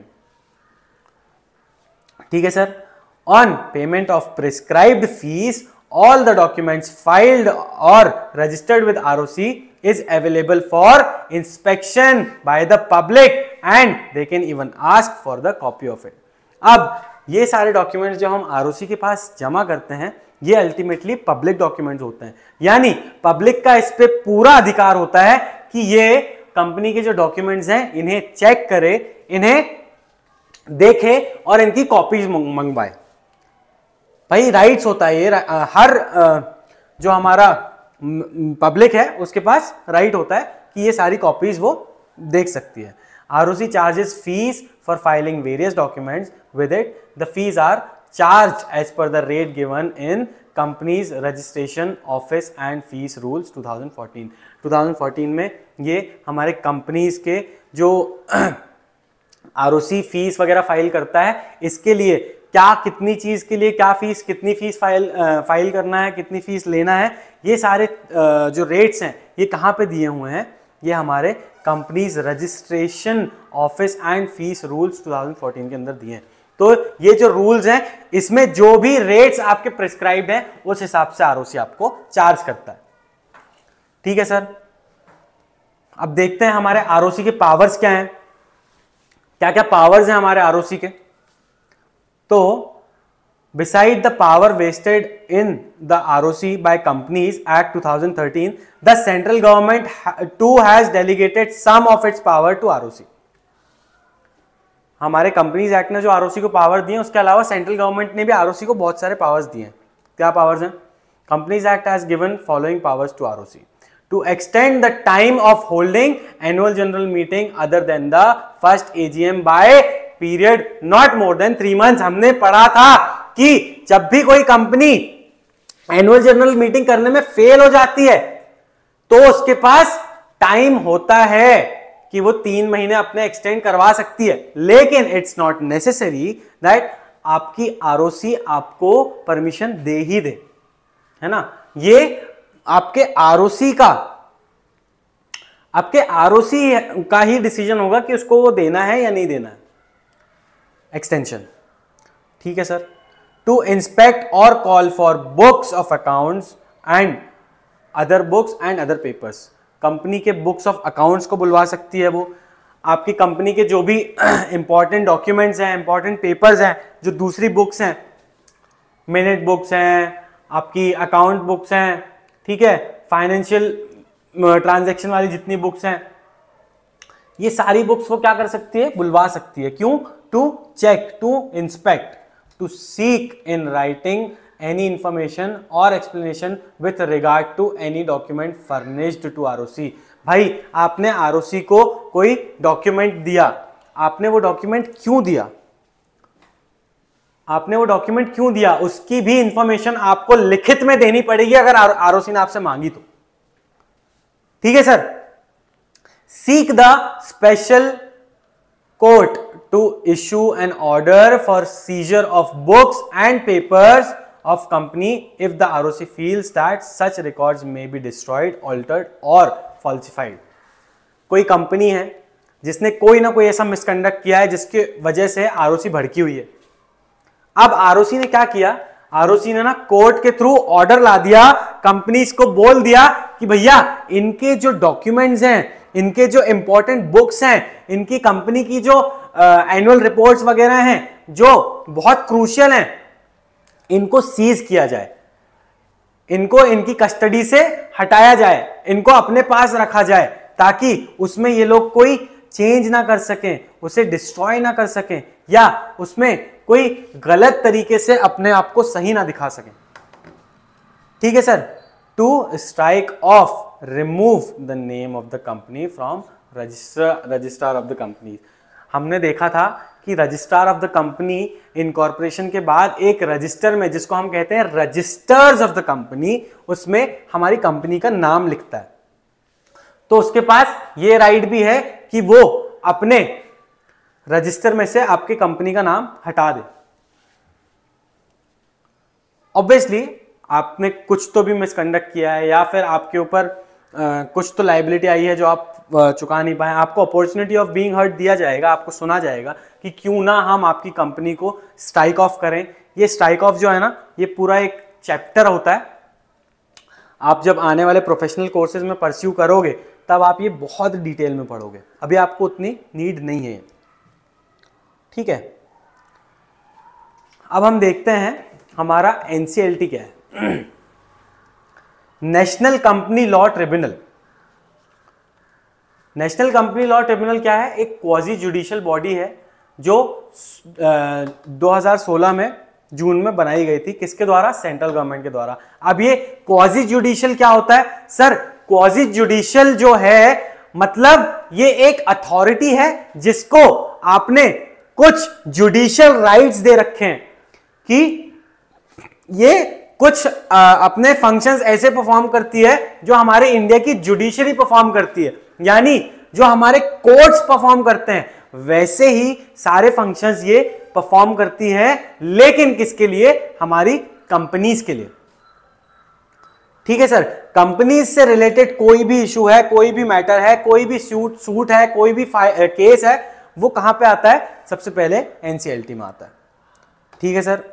Speaker 1: ठीक है sir. On payment of prescribed fees all the documents filed or registered with R O C is available for inspection by the public and they can even ask for the copy of it। अब ये सारे documents जो हम R O C के पास जमा करते हैं ये अल्टीमेटली पब्लिक डॉक्यूमेंट्स होते हैं, यानी पब्लिक का इस पे पूरा अधिकार होता है कि ये कंपनी के जो डॉक्यूमेंट्स हैं इन्हें चेक करे, इन्हें देखे और इनकी कॉपीज मंगवाए। भाई राइट्स होता है ये, हर जो हमारा पब्लिक है उसके पास राइट होता है कि ये सारी कॉपीज वो देख सकती है। ROC charges fees for filing various documents with it. The fees are charge as per the rate given in companies registration office and fees rules two thousand fourteen. Two thousand fourteen में ये हमारे companies के जो ROC fees वगैरह file करता है, इसके लिए क्या कितनी चीज के लिए क्या फीस, कितनी फीस फाइल फाइल करना है, कितनी फीस लेना है, ये सारे जो रेट्स हैं ये कहाँ पे दिए हुए हैं, ये हमारे companies registration office and fees rules two thousand fourteen के अंदर दिए हैं। तो ये जो रूल्स हैं इसमें जो भी रेट्स आपके प्रिस्क्राइब्ड हैं उस हिसाब से आरओसी आपको चार्ज करता है। ठीक है सर, अब देखते हैं हमारे आरओसी के पावर्स क्या हैं, क्या क्या पावर्स हैं हमारे आरओसी के। तो beside the power wasted in the R O C by Companies Act twenty thirteen, the central government too has delegated some of its power to R O C. हमारे companies act ने जो ROC को power दिए उसके अलावा central government ने भी ROC को बहुत सारे पावर्स दिए हैं। क्या पावर्स हैं? Companies act has given following powers to ROC to extend the time of holding annual general meeting other than the first AGM by period not more than three months. हमने पढ़ा था कि जब भी कोई कंपनी एनुअल जनरल मीटिंग करने में fail हो जाती है तो उसके पास टाइम होता है कि वो तीन महीने अपने एक्सटेंड करवा सकती है, लेकिन इट्स नॉट नेसेसरी दैट आपकी आरओसी आपको परमिशन दे ही दे, है ना। ये आपके आरओसी का आपके आरओसी का ही डिसीजन होगा कि उसको वो देना है या नहीं देना है एक्सटेंशन। ठीक है सर। टू इंस्पेक्ट और call for books of accounts and other books and other papers. Company के बुक्स ऑफ अकाउंट्स को बुलवा सकती है वो। आपकी कंपनी के जो भी इंपॉर्टेंट डॉक्यूमेंट्स हैं, इंपॉर्टेंट पेपर्स हैं, जो दूसरी बुक्स हैं, मिनट बुक्स हैं, आपकी अकाउंट बुक्स हैं, ठीक है, फाइनेंशियल ट्रांजैक्शन वाली जितनी बुक्स हैं, ये सारी बुक्स वो क्या कर सकती है? बुलवा सकती है। क्यों? To check, to inspect, to seek in writing any information or explanation with regard to any document furnished to R O C। भाई आपने R O C को कोई डॉक्यूमेंट दिया, आपने वो डॉक्यूमेंट क्यों दिया, आपने वो डॉक्यूमेंट क्यों दिया, उसकी भी इंफॉर्मेशन आपको लिखित में देनी पड़ेगी अगर R O C ने आपसे मांगी तो। ठीक है sir. Seek the special court to issue an order for seizure of books and papers of company if the R O C feels that such records may be destroyed, altered or falsified। कोई company है जिसने कोई ना कोई ऐसा misconduct किया है जिसके वजह से R O C भड़की हुई है। अब R O C ने क्या किया? R O C ने ना कोर्ट के थ्रू ऑर्डर ला दिया, कंपनीज को बोल दिया कि भैया इनके जो डॉक्यूमेंट्स हैं, इनके जो इंपॉर्टेंट बुक्स हैं, इनकी कंपनी की जो एनुअल रिपोर्ट्स वगैरह हैं जो बहुत क्रूशियल हैं, इनको सीज किया जाए, इनको इनकी कस्टडी से हटाया जाए, इनको अपने पास रखा जाए ताकि उसमें ये लोग कोई चेंज ना कर सकें, उसे डिस्ट्रॉय ना कर सकें या उसमें कोई गलत तरीके से अपने आप को सही ना दिखा सकें। ठीक है sir. To strike off, remove the name of the company from register registrar of the company. हमने देखा था कि registrar of the company incorporation के बाद एक रजिस्टर में, जिसको हम कहते हैं रजिस्टर्स ऑफ द कंपनी, उसमें हमारी कंपनी का नाम लिखता है। तो उसके पास ये राइट भी है कि वो अपने रजिस्टर में से आपकी कंपनी का नाम हटा दे। ऑब्वियसली आपने कुछ तो भी मिसकंडक्ट किया है या फिर आपके ऊपर कुछ तो लाइबिलिटी आई है जो आप चुका नहीं पाए, आपको अपॉर्चुनिटी ऑफ बीइंग हर्ट दिया जाएगा, आपको सुना जाएगा कि क्यों ना हम आपकी कंपनी को स्ट्राइक ऑफ करें। ये स्ट्राइक ऑफ जो है ना, ये पूरा एक चैप्टर होता है। आप जब आने वाले प्रोफेशनल कोर्सेज में परस्यू करोगे तब आप ये बहुत डिटेल में पढ़ोगे, अभी आपको उतनी नीड नहीं है। ठीक है। अब हम देखते हैं हमारा एनसीएलटी क्या है। National company law tribunal. National company law tribunal क्या है? एक क्वाजी जुडिशियल बॉडी है जो दो हज़ार सोलह में जून में बनाई गई थी। किसके द्वारा? सेंट्रल गवर्नमेंट के द्वारा। अब ये क्वाजी जुडिशियल क्या होता है सर? क्वाजी जुडिशियल जो है मतलब ये एक अथॉरिटी है जिसको आपने कुछ जुडिशियल राइट्स दे रखे हैं कि ये कुछ आ, अपने फंक्शंस ऐसे परफॉर्म करती है जो हमारे इंडिया की जुडिशरी परफॉर्म करती है, यानी जो हमारे कोर्ट्स परफॉर्म करते हैं वैसे ही सारे फंक्शंस ये परफॉर्म करती है, लेकिन किसके लिए? हमारी कंपनीज के लिए। ठीक है सर, कंपनीज से रिलेटेड कोई भी इशू है, कोई भी मैटर है, कोई भी सूट सूट है, कोई भी केस है, वो कहां पे आता है? सबसे पहले एनसीएलटी में आता है। ठीक है सर।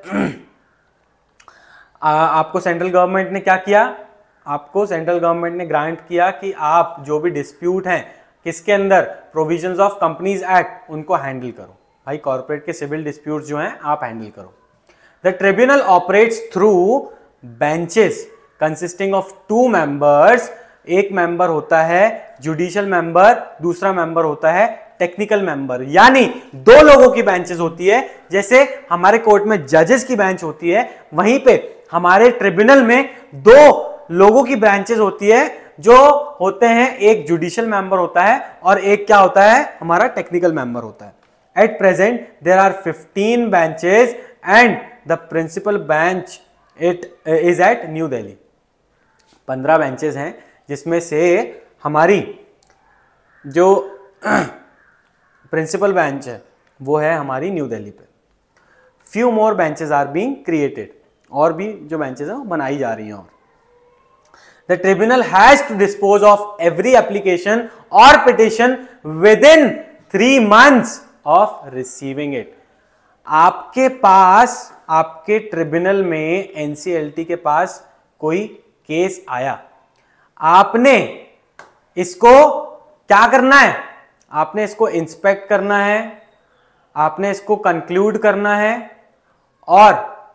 Speaker 1: आ, आपको सेंट्रल गवर्नमेंट ने क्या किया? आपको सेंट्रल गवर्नमेंट ने ग्रांट किया कि आप जो भी डिस्प्यूट हैं किसके अंदर? प्रोविजंस ऑफ कंपनीज एक्ट, उनको हैंडल करो। भाई कॉर्पोरेट के सिविल डिस्प्यूट जो हैं आप हैंडल करो। The tribunal operates through benches consisting of two members. एक मेंबर होता है जुडिशियल मेंबर, दूसरा मेंबर होता है टेक्निकल मेंबर, यानी दो लोगों की बेंचेस होती है। जैसे हमारे कोर्ट में जजेस की बेंच होती है, वहीं पे हमारे ट्रिब्यूनल में दो लोगों की बेंचेस होती है, जो होते हैं एक जुडिशियल मेंबर होता है और एक क्या होता है? हमारा टेक्निकल मेंबर होता है। At present there are fifteen benches and the principal bench it is at New Delhi. पंद्रह बेंचेस हैं, जिसमें से हमारी जो प्रिंसिपल बेंच है वो है हमारी न्यू दिल्ली पे। Few more benches are being created, और भी जो बेंचेस हैं वो बनाई जा रही हैं। और the tribunal has to dispose of every application और petition within three months of receiving it. आपके पास, आपके ट्रिब्यूनल में, एनसीएलटी के पास कोई केस आया, आपने इसको क्या करना है? आपने इसको इंस्पेक्ट करना है, आपने इसको कंक्लूड करना है, और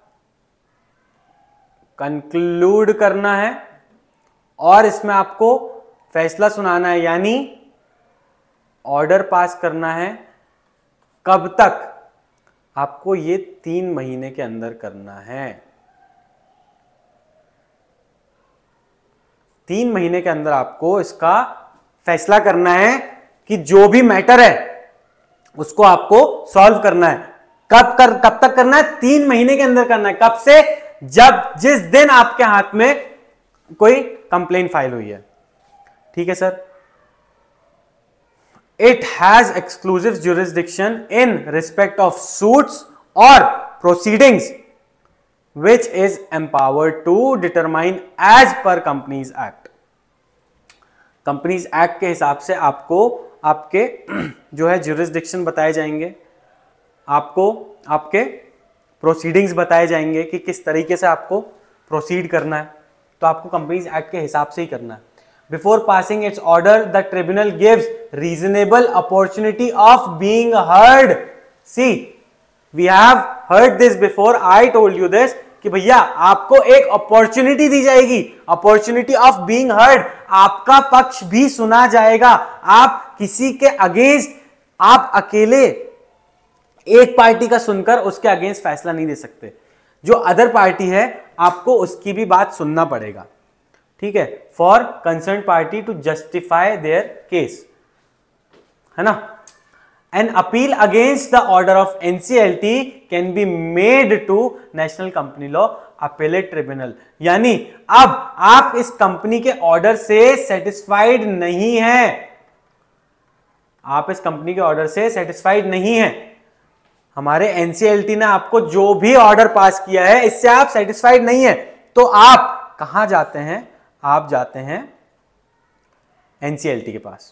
Speaker 1: कंक्लूड करना है और इसमें आपको फैसला सुनाना है, यानी ऑर्डर पास करना है। कब तक? आपको ये तीन महीने के अंदर करना है। तीन महीने के अंदर आपको इसका फैसला करना है कि जो भी मैटर है उसको आपको सॉल्व करना है। कब कर कब तक करना है? तीन महीने के अंदर करना है। कब से? जब जिस दिन आपके हाथ में कोई कंप्लेन फाइल हुई है। ठीक है sir. It has exclusive jurisdiction in respect of suits और proceedings which is empowered to determine as per Companies Act। Companies act के हिसाब से आपको आपके जो है ज्यूरिसडिक्शन बताए जाएंगे, आपको आपके प्रोसीडिंग्स बताए जाएंगे कि किस तरीके से आपको प्रोसीड करना है। तो आपको कंपनीज एक्ट के हिसाब से ही करना है। Before passing its order the tribunal gives reasonable opportunity of being heard. See we have heard this before, I told you this कि भैया आपको एक अपॉर्चुनिटी दी जाएगी, अपॉर्चुनिटी ऑफ बीइंग हर्ड। आपका पक्ष भी सुना जाएगा। आप किसी के अगेंस्ट, आप अकेले एक पार्टी का सुनकर उसके अगेंस्ट फैसला नहीं दे सकते। जो अदर पार्टी है आपको उसकी भी बात सुनना पड़ेगा। ठीक है, for concern party to justify their case, है ना। An appeal against the order of N C L T can be made to National Company Law Appellate Tribunal। यानी अब आप इस कंपनी के ऑर्डर से सेटिस्फाइड नहीं हैं, आप इस कंपनी के ऑर्डर से सेटिस्फाइड नहीं हैं। हमारे N C L T ने आपको जो भी ऑर्डर पास किया है इससे आप सेटिस्फाइड नहीं है, तो आप कहां जाते हैं? आप जाते हैं N C L T के पास,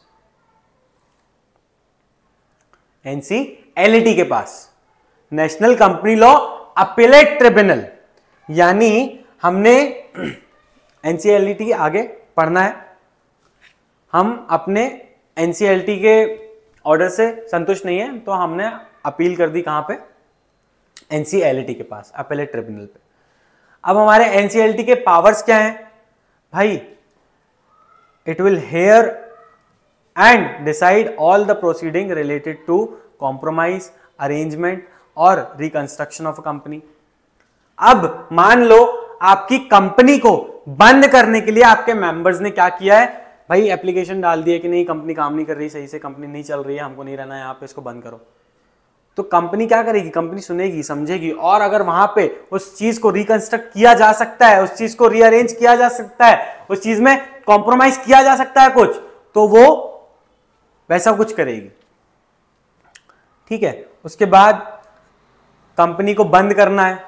Speaker 1: एनसीएलटी के पास, national company law appellate tribunal. यानी हमने एनसीएलटी आगे पढ़ना है, हम अपने एनसीएलटी के ऑर्डर से संतुष्ट नहीं है तो हमने अपील कर दी कहां पे? एनसीएलटी के पास, अपीलेट ट्रिब्यूनल पे। अब हमारे एनसीएलटी के पावर्स क्या हैं भाई? It will hear and decide all the proceeding related to compromise, arrangement और reconstruction of a company। अब मान लो आपकी कंपनी को बंद करने के लिए आपके मेंबर्स ने क्या किया है भाई? एप्लीकेशन डाल दिया कि नहीं, कंपनी काम नहीं कर रही सही से, कंपनी नहीं चल रही है, हमको नहीं रहना है यहाँ पे, इसको बंद करो। तो कंपनी क्या करेगी, कंपनी सुनेगी, समझेगी, और अगर वहां पे उस चीज को रिकंस्ट्रक्ट किया जा सकता है, उस चीज को रीअरेंज किया जा सकता है, उस चीज में कॉम्प्रोमाइज किया जा सकता है कुछ, तो वो वैसा कुछ करेगी। ठीक है, उसके बाद कंपनी को बंद करना है,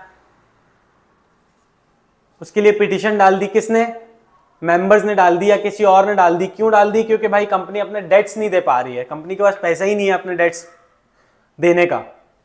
Speaker 1: उसके लिए पिटीशन डाल दी, किसने, मेंबर्स ने डाल दी या किसी और ने डाल दी। क्यों डाल दी, क्योंकि भाई कंपनी अपने डेट्स नहीं दे पा रही है, कंपनी के पास पैसा ही नहीं है अपने डेट्स देने का,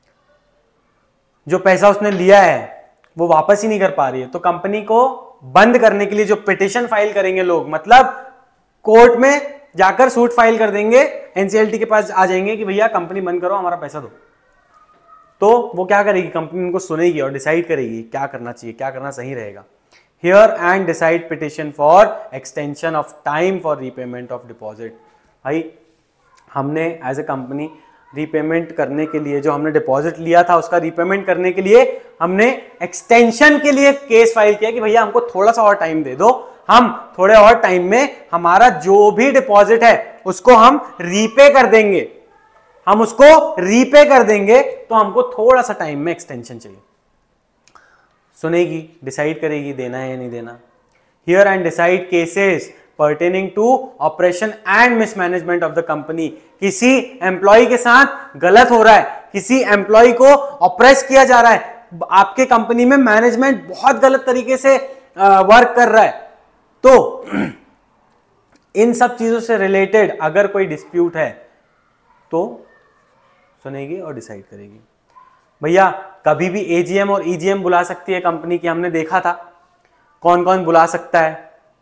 Speaker 1: जो पैसा उसने लिया है वो वापस ही नहीं कर पा रही है। तो कंपनी को बंद करने के लिए जो पिटीशन फाइल करेंगे लोग, मतलब कोर्ट में जाकर सूट फाइल कर देंगे, एनसीएलटी के पास आ जाएंगे कि भैया कंपनी बंद करो, हमारा पैसा दो। तो वो क्या करेगी, कंपनी उनको सुनेगी और डिसाइड करेगी क्या करना चाहिए, क्या करना सही रहेगा। Hear and decide petition for extension of time for repayment of deposit. भाई हमने एज ए कंपनी रीपेमेंट करने के लिए, जो हमने डिपॉजिट लिया था उसका रीपेमेंट करने के लिए हमने एक्सटेंशन के लिए केस फाइल किया कि भैया हमको थोड़ा सा और टाइम दे दो, हम थोड़े और टाइम में हमारा जो भी डिपॉजिट है उसको हम रीपे कर देंगे, हम उसको रीपे कर देंगे, तो हमको थोड़ा सा टाइम में एक्सटेंशन चाहिए। सुनेगी, डिसाइड करेगी देना है या नहीं देना। Hear and decide cases pertaining to operation and mismanagement of the company. किसी एम्प्लॉय के साथ गलत हो रहा है, किसी एम्प्लॉय को ऑप्रेस किया जा रहा है, आपके कंपनी में मैनेजमेंट बहुत गलत तरीके से वर्क कर रहा है, तो इन सब चीजों से रिलेटेड अगर कोई डिस्प्यूट है तो सुनेगी और डिसाइड करेगी। भैया कभी भी एजीएम और ईजीएम बुला सकती है कंपनी की, हमने देखा था। कौन कौन बुला सकता है,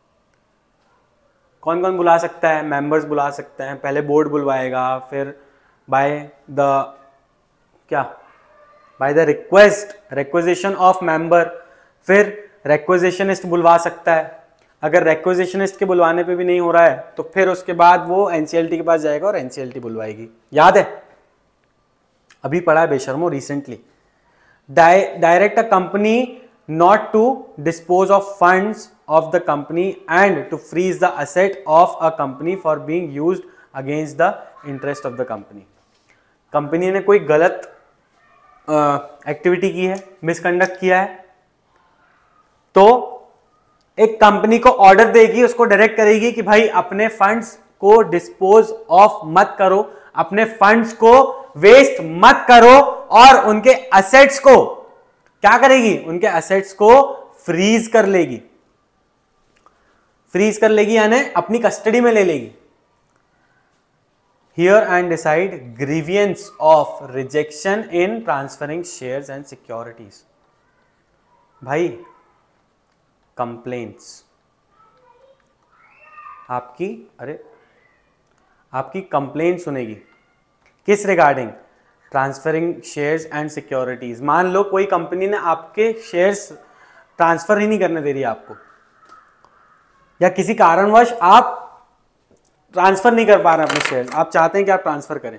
Speaker 1: कौन कौन बुला सकता है, मेंबर्स बुला सकते हैं, पहले बोर्ड बुलवाएगा, फिर बाय द क्या by the request requisition of member, फिर रिक्वेजिशनिस्ट बुलवा सकता है। अगर रिक्वेजिशनिस्ट के बुलवाने पे भी नहीं हो रहा है तो फिर उसके बाद वो एनसीएलटी के पास जाएगा और एनसीएलटी बुलवाएगी। याद है, अभी पढ़ा है बेशर्मो recently. Direct a company not to dispose of funds of the company and to freeze the asset of a company for being used against the interest of the company। Company ने कोई गलत activity uh, की है, misconduct किया है, तो एक company को ऑर्डर देगी, उसको डायरेक्ट करेगी कि भाई अपने फंड्स को डिस्पोज ऑफ मत करो, अपने फंड्स को वेस्ट मत करो, और उनके असेट्स को क्या करेगी, उनके एसेट्स को फ्रीज कर लेगी। फ्रीज कर लेगी यानी अपनी कस्टडी में ले लेगी। Hear and decide grievance of rejection in transferring shares and securities. भाई कंप्लेंट्स आपकी, अरे आपकी कंप्लेंट सुनेगी किस regarding, transferring shares and securities. मान लो कोई कंपनी ने आपके शेयर्स ट्रांसफर ही नहीं करने दे रही आपको, या किसी कारणवश आप ट्रांसफर नहीं कर पा रहे अपने शेयर्स, आप चाहते हैं कि आप ट्रांसफर करें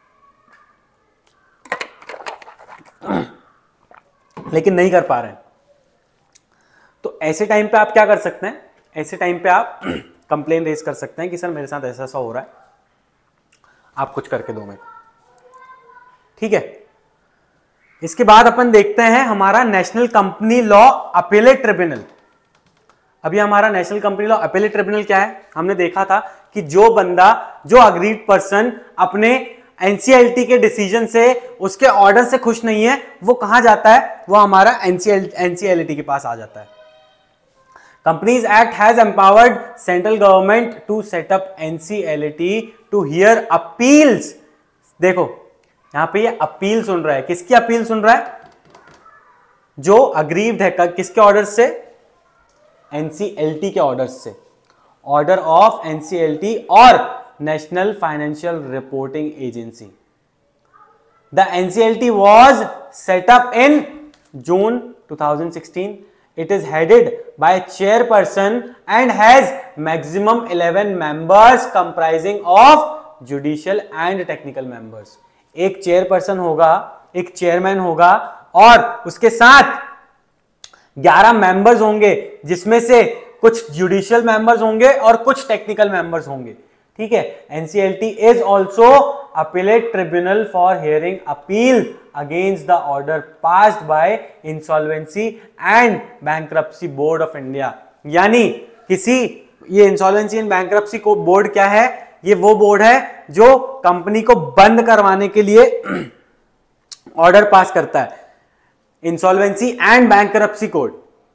Speaker 1: लेकिन नहीं कर पा रहे हैं, तो ऐसे टाइम पे आप क्या कर सकते हैं, ऐसे टाइम पे आप कंप्लेन रेज कर सकते हैं कि सर मेरे साथ ऐसा ऐसा हो रहा है, आप कुछ करके दो मेरे। ठीक है, इसके बाद अपन देखते हैं हमारा national company law appellate tribunal. अभी हमारा national company law appellate tribunal क्या है, हमने देखा था कि जो बंदा, जो अग्रीड पर्सन अपने एनसीएलटी के डिसीजन से, उसके ऑर्डर से खुश नहीं है, वो कहां जाता है, वो हमारा एनसीएल एनसीएलटी के पास आ जाता है। Companies act has empowered central government to set up NCLT to hear appeals. देखो यहां पे ये अपील सुन रहा है, किसकी अपील सुन रहा है, जो अग्रीव्ड है, किसके ऑर्डर से, एनसीएलटी के ऑर्डर से, ऑर्डर ऑफ एनसीएलटी और national financial reporting agency. The NCLT was set up in June two thousand sixteen. It is headed by a chairperson and has maximum eleven members comprising of judicial and technical members। एक chairperson होगा, एक chairman होगा, और उसके साथ ग्यारह members होंगे, जिसमें से कुछ जुडिशियल मेंबर्स होंगे और कुछ टेक्निकल मेंबर्स होंगे। ठीक है। NCLT is also appellate tribunal for hearing appeal against the order passed by insolvency and bankruptcy board of India. यानी किसी, ये इंसॉल्वेंसी एंड बैंक्रप्सी को बोर्ड क्या है, ये वो बोर्ड है जो कंपनी को बंद करवाने के लिए ऑर्डर पास करता है, इंसॉल्वेंसी एंड बैंक्रप्सी कोड।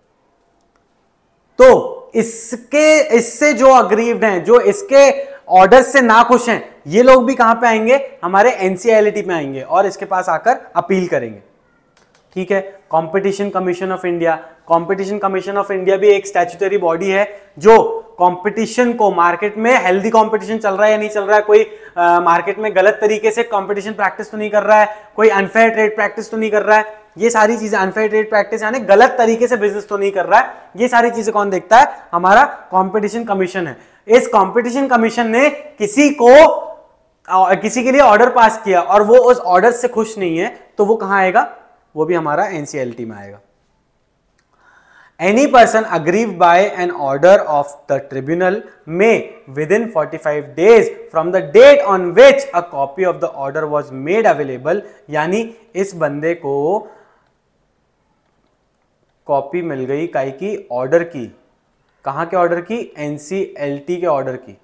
Speaker 1: तो इसके इससे जो अग्रीव्ड हैं, जो इसके ऑर्डर से नाखुश हैं, ये लोग भी कहां पे आएंगे, हमारे एनसीएलटी में आएंगे और इसके पास आकर अपील करेंगे। ठीक है। Competition commission of India, competition commission of India भी एक स्टैट्यूटरी बॉडी है जो कंपटीशन को, मार्केट में हेल्दी कंपटीशन चल रहा है या नहीं चल रहा है, कोई मार्केट में गलत तरीके से कंपटीशन प्रैक्टिस तो नहीं कर रहा है, कोई अनफेयर ट्रेड प्रैक्टिस तो नहीं कर रहा है, ये सारी चीजें, अनफेयर ट्रेड प्रैक्टिस यानी गलत तरीके से बिजनेस तो नहीं कर रहा है, ये सारी चीजें कौन देखता है, हमारा कंपटीशन कमीशन है। इस कंपटीशन कमीशन ने किसी को किसी के लिए ऑर्डर पास किया और वो उस ऑर्डर से खुश नहीं है, तो वो कहां आएगा, वो भी हमारा एनसीएलटी में आएगा। Any person aggrieved by an order of the tribunal में within forty-five days from the date on which a copy of the order was made available. यानी इस बंदे को कॉपी मिल गई काई की, ऑर्डर की, कहां के ऑर्डर की, एनसीएलटी के ऑर्डर की,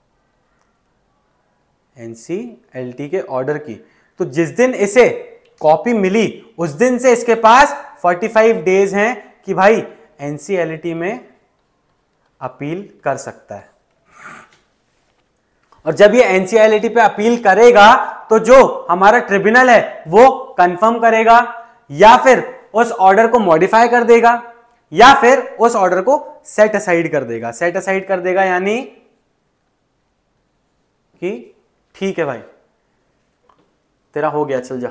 Speaker 1: एनसीएलटी के ऑर्डर की। तो जिस दिन इसे कॉपी मिली उस दिन से इसके पास पैंतालीस डेज हैं कि भाई एनसीएलटी में अपील कर सकता है। और जब ये एनसीएलटी पे अपील करेगा तो जो हमारा ट्रिब्यूनल है वो कंफर्म करेगा या फिर उस ऑर्डर को मॉडिफाई कर देगा या फिर उस ऑर्डर को सेट असाइड कर देगा। सेट असाइड कर देगा यानी कि ठीक है भाई तेरा हो गया, चल जा।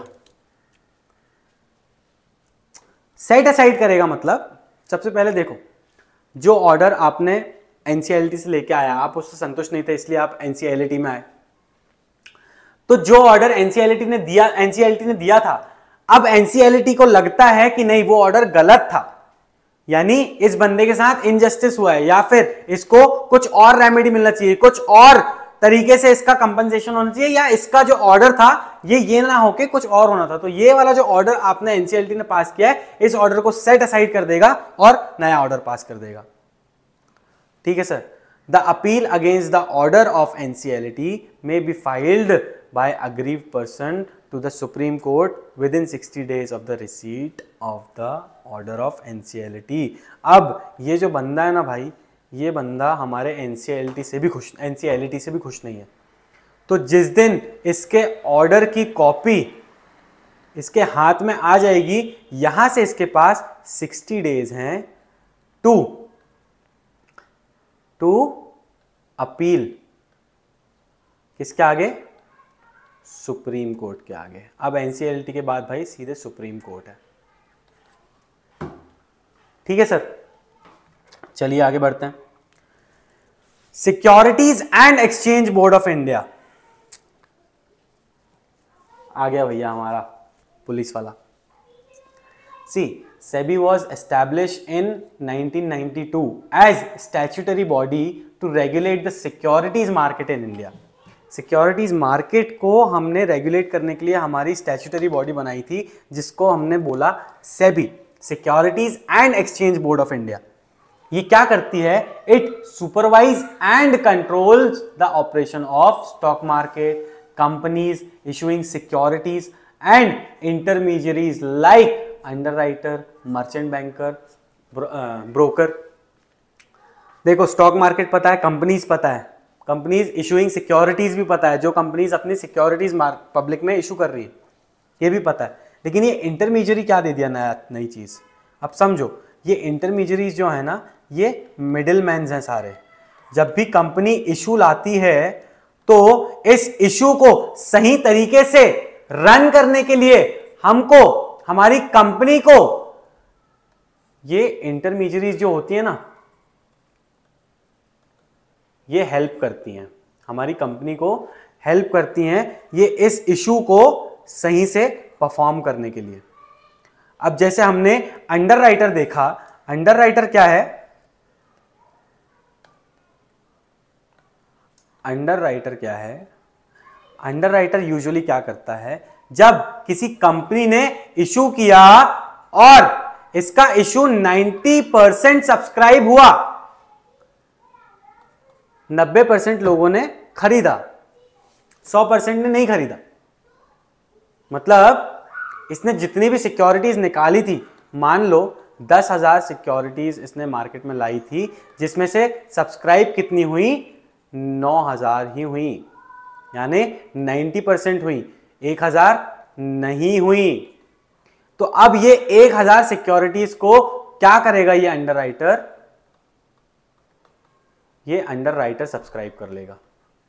Speaker 1: सेट असाइड करेगा मतलब सबसे पहले देखो, जो ऑर्डर आपने एनसीएलटी से लेके आया, आप उससे संतुष्ट नहीं थे इसलिए आप एनसीएलटी में आए, तो जो ऑर्डर एनसीएलटी ने दिया एनसीएलटी ने दिया था, अब एनसीएलटी को लगता है कि नहीं वो ऑर्डर गलत था, यानी इस बंदे के साथ इनजस्टिस हुआ है या फिर इसको कुछ और रेमेडी मिलना चाहिए, कुछ और तरीके से इसका कंपनसेशन होना चाहिए, या इसका जो ऑर्डर था ये ये ना होके कुछ और होना था। तो ये वाला जो ऑर्डर आपने एनसीएलटी ने पास किया है, इस ऑर्डर को सेट असाइड कर देगा और नया ऑर्डर पास कर देगा। ठीक है sir. The appeal against the order of NCLT may be filed by aggrieved person to the supreme court within sixty days of the receipt of the order of NCLT. अब ये जो बंदा है ना भाई, ये बंदा हमारे एनसीएलटी से भी खुश एनसीएलटी से भी खुश नहीं है। तो जिस दिन इसके ऑर्डर की कॉपी इसके हाथ में आ जाएगी, यहां से इसके पास सिक्सटी डेज हैं टू टू अपील किसके आगे, सुप्रीम कोर्ट के आगे। अब एनसीएलटी के बाद भाई सीधे सुप्रीम कोर्ट है। ठीक है सर, चलिए आगे बढ़ते हैं। Securities and exchange board of India आ गया भैया हमारा पुलिस वाला। सी SEBI was establish in nineteen ninety two as statutory body to regulate the securities market in India. Securities market को हमने रेगुलेट करने के लिए हमारी स्टैट्यूटरी बॉडी बनाई थी, जिसको हमने बोला SEBI, securities and exchange board of India. ये क्या करती है, it supervise and controls the operation of stock market, companies issuing securities and intermediaries like underwriter, merchant banker, broker. देखो स्टॉक मार्केट पता है, कंपनीज पता है, कंपनीज इशूइंग सिक्योरिटीज भी पता है, जो कंपनीज अपनी सिक्योरिटीज पब्लिक में इशू कर रही है ये भी पता है। लेकिन ये इंटरमीडियरी क्या दे दिया नया नई चीज। अब समझो, ये इंटरमीडियरीज जो है ना, ये मिडिल मैन्स हैं सारे। जब भी कंपनी इशू लाती है तो इस इशू को सही तरीके से रन करने के लिए हमको, हमारी कंपनी को, ये इंटरमीडियरीज जो होती है ना, ये हेल्प करती हैं, हमारी कंपनी को हेल्प करती हैं ये इस इशू को सही से परफॉर्म करने के लिए। अब जैसे हमने अंडरराइटर देखा, अंडरराइटर क्या है, अंडर राइटर क्या है? अंडर राइटर यूजुअली क्या करता है, जब किसी कंपनी ने इशू किया और इसका इशू नब्बे परसेंट सब्सक्राइब हुआ, नब्बे परसेंट लोगों ने खरीदा, सौ परसेंट ने नहीं खरीदा, मतलब इसने जितनी भी सिक्योरिटीज निकाली थी, मान लो दस हजार सिक्योरिटीज इसने मार्केट में लाई थी, जिसमें से सब्सक्राइब कितनी हुई? नौ हजार ही हुई, यानी नब्बे परसेंट हुई, एक हजार नहीं हुई। तो अब ये एक हजार सिक्योरिटीज को क्या करेगा ये अंडर राइटर? ये अंडर राइटर सब्सक्राइब कर लेगा,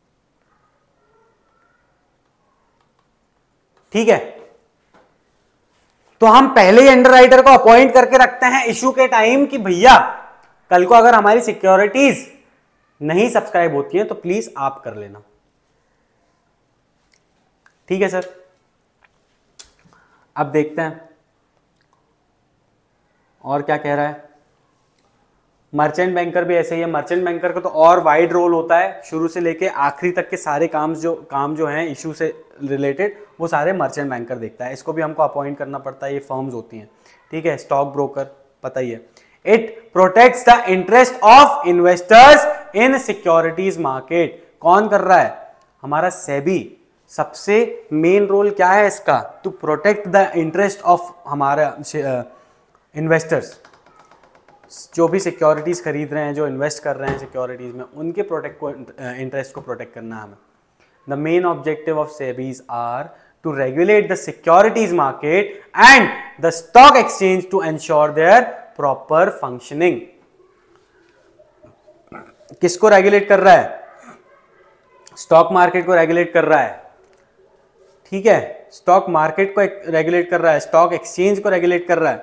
Speaker 1: ठीक है। तो हम पहले ही अंडर राइटर को अपॉइंट करके रखते हैं इशू के टाइम कि भैया कल को अगर हमारी सिक्योरिटीज नहीं सब्सक्राइब होती हैं तो प्लीज आप कर लेना, ठीक है सर। अब देखते हैं और क्या कह रहा है। मर्चेंट बैंकर भी ऐसे ही है। मर्चेंट बैंकर का तो और वाइड रोल होता है, शुरू से लेके आखिरी तक के सारे काम जो काम जो हैं इशू से रिलेटेड, वो सारे मर्चेंट बैंकर देखता है। इसको भी हमको अपॉइंट करना पड़ता है, ये फर्म्स होती हैं, ठीक है। स्टॉक ब्रोकर पता ही है। It protects the interest of investors in securities market. कौन कर रहा है? हमारा सेबी। सबसे मेन रोल क्या है इसका? To protect the interest of हमारा इन्वेस्टर्स, जो भी सिक्योरिटीज खरीद रहे हैं, जो इन्वेस्ट कर रहे हैं सिक्योरिटीज में, उनके प्रोटेक्ट को इंटरेस्ट को प्रोटेक्ट करना है हमें। The main objective of SEBIs are to regulate the securities market and the stock exchange to ensure their proper functioning. किसको रेगुलेट कर रहा है? स्टॉक मार्केट को रेगुलेट कर रहा है, ठीक है। स्टॉक मार्केट को रेगुलेट कर रहा है, स्टॉक एक्सचेंज को रेगुलेट कर रहा है।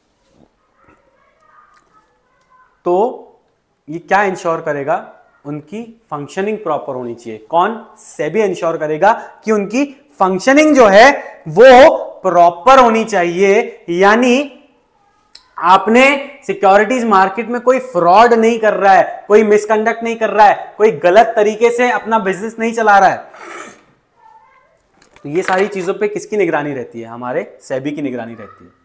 Speaker 1: तो ये क्या इंश्योर करेगा? उनकी फंक्शनिंग प्रॉपर होनी चाहिए। कौन? सेबी इंश्योर करेगा कि उनकी फंक्शनिंग जो है वो प्रॉपर होनी चाहिए, यानी आपने सिक्योरिटीज मार्केट में कोई फ्रॉड नहीं कर रहा है, कोई मिसकंडक्ट नहीं कर रहा है, कोई गलत तरीके से अपना बिजनेस नहीं चला रहा है। तो ये सारी चीजों पे किसकी निगरानी रहती है? हमारे सेबी की निगरानी रहती है,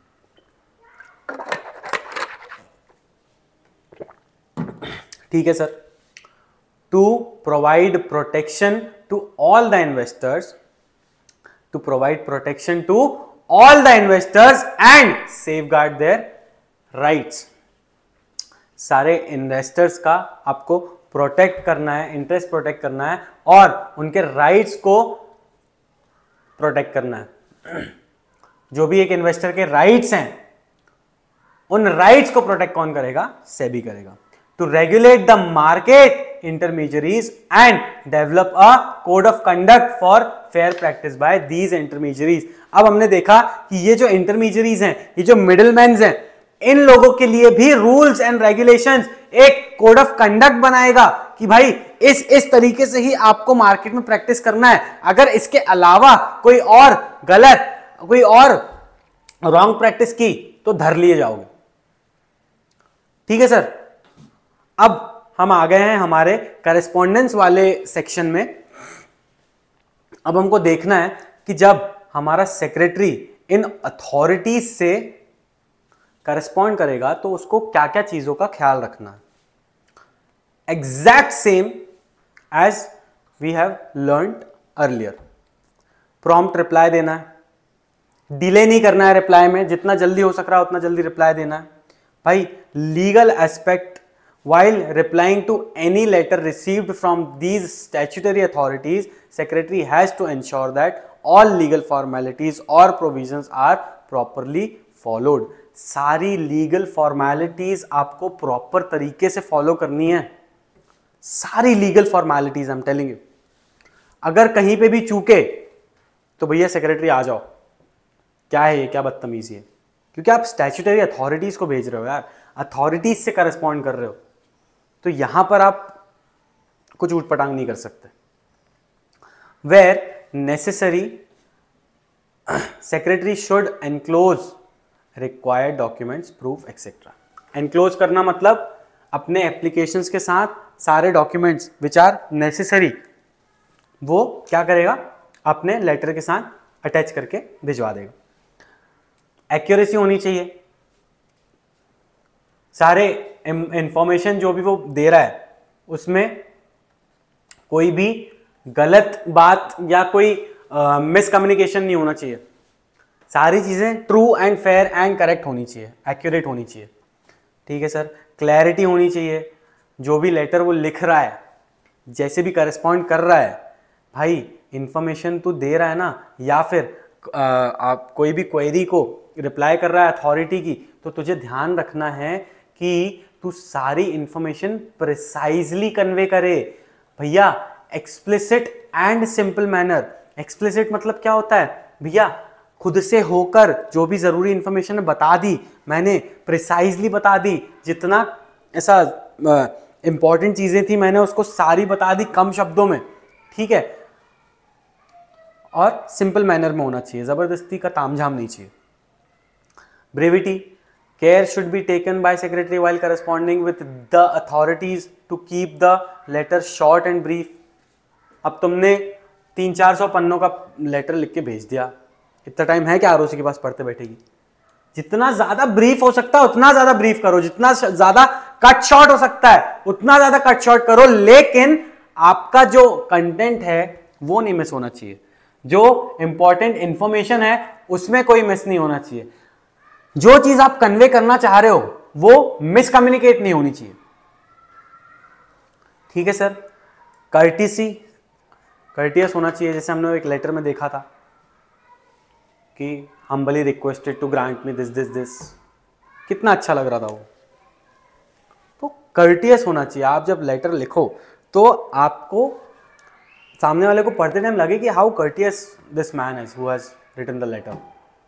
Speaker 1: ठीक है sir. To provide protection to all the investors, to provide protection to all the investors and safeguard their rights. सारे इन्वेस्टर्स का आपको प्रोटेक्ट करना है, इंटरेस्ट प्रोटेक्ट करना है और उनके राइट्स को प्रोटेक्ट करना है। जो भी एक इन्वेस्टर के राइट्स हैं, उन राइट्स को प्रोटेक्ट कौन करेगा? सेबी करेगा। To regulate the market intermediaries and develop a code of conduct for fair practice by these intermediaries. अब हमने देखा कि ये जो इंटरमीडियरीज हैं, ये जो मिडिलमैन हैं, इन लोगों के लिए भी रूल्स एंड रेगुलेशंस, एक कोड ऑफ कंडक्ट बनाएगा कि भाई इस इस तरीके से ही आपको मार्केट में प्रैक्टिस करना है। अगर इसके अलावा कोई और गलत, कोई और रॉन्ग प्रैक्टिस की तो धर लिए जाओगे, ठीक है सर। अब हम आ गए हैं हमारे करेस्पॉन्डेंस वाले सेक्शन में। अब हमको देखना है कि जब हमारा सेक्रेटरी इन अथॉरिटीज से करेस्पॉन्ड करेगा तो उसको क्या क्या चीजों का ख्याल रखना है। Exact same as we have learned earlier. Prompt reply देना है, डिले नहीं करना है रिप्लाई में, जितना जल्दी हो सक रहा है उतना जल्दी रिप्लाई देना है। भाई legal aspect while replying to any letter received from these statutory authorities, secretary has to ensure that all legal formalities or provisions are properly followed। सारी legal formalities आपको proper तरीके से follow करनी है, सारी legal formalities I'm telling you। अगर कहीं पे भी चूके तो भैया सेक्रेटरी आ जाओ, क्या है ये, क्या बदतमीजी है, क्योंकि आप स्टैट्यूटरी अथॉरिटीज को भेज रहे हो यार, अथॉरिटीज से करस्पॉन्ड कर रहे हो, तो यहां पर आप कुछ उठपटांग नहीं कर सकते। Where necessary secretary should enclose required documents, proof etcetera. Enclose करना मतलब अपने एप्लीकेशंस के साथ सारे डॉक्यूमेंट्स विच आर नेसेसरी वो क्या करेगा, अपने लेटर के साथ अटैच करके भिजवा देगा। एक्यूरेसी होनी चाहिए, सारे इंफॉर्मेशन जो भी वो दे रहा है उसमें कोई भी गलत बात या कोई मिसकम्युनिकेशन नहीं होना चाहिए, सारी चीजें true and fair and correct होनी चाहिए, एक्यूरेट होनी चाहिए। ठीक है सर। क्लैरिटी होनी चाहिए, जो भी लेटर वो लिख रहा है, जैसे भी करस्पॉन्ड कर रहा है, भाई इंफॉर्मेशन तू दे रहा है ना, या फिर आ, आप कोई भी क्वेरी को रिप्लाई कर रहा है अथॉरिटी की, तो तुझे ध्यान रखना है कि तू सारी इंफॉर्मेशन प्रिसाइजली कन्वे करे। भैया explicit and simple manner. Explicit मतलब क्या होता है भैया, खुद से होकर जो भी जरूरी इंफॉर्मेशन बता दी मैंने, प्रिसाइजली बता दी, जितना ऐसा इंपॉर्टेंट चीजें थी मैंने उसको सारी बता दी कम शब्दों में। ठीक है। और सिंपल मैनर में होना चाहिए, जबरदस्ती का तामझाम नहीं चाहिए। Brevity, care should be taken by secretary while corresponding with the authorities to keep the letter short and brief। अब तुमने तीन चार सौ पन्नों का लेटर लिख के भेज दिया, इतना टाइम है क्या आरओसी के पास पढ़ते बैठेगी? जितना ज्यादा ब्रीफ हो सकता है उतना ज्यादा ब्रीफ करो, जितना ज्यादा कट शॉर्ट हो सकता है उतना ज्यादा कट शॉर्ट करो, लेकिन आपका जो कंटेंट है वो नहीं मिस होना चाहिए, जो इंपॉर्टेंट इंफॉर्मेशन है उसमें कोई मिस नहीं होना चाहिए, जो चीज आप कन्वे करना चाह रहे हो वो मिसकम्युनिकेट नहीं होनी चाहिए। ठीक है सर। कर्टिसी, कर्टियस होना चाहिए, जैसे हमने एक लेटर में देखा था कि humbly requested to grant me this this this, कितना अच्छा लग रहा था वो। तो कर्टियस होना चाहिए। आप जब लेटर लिखो तो आपको सामने वाले को पढ़ते टाइम लगे कि how courteous this man is who has written the letter.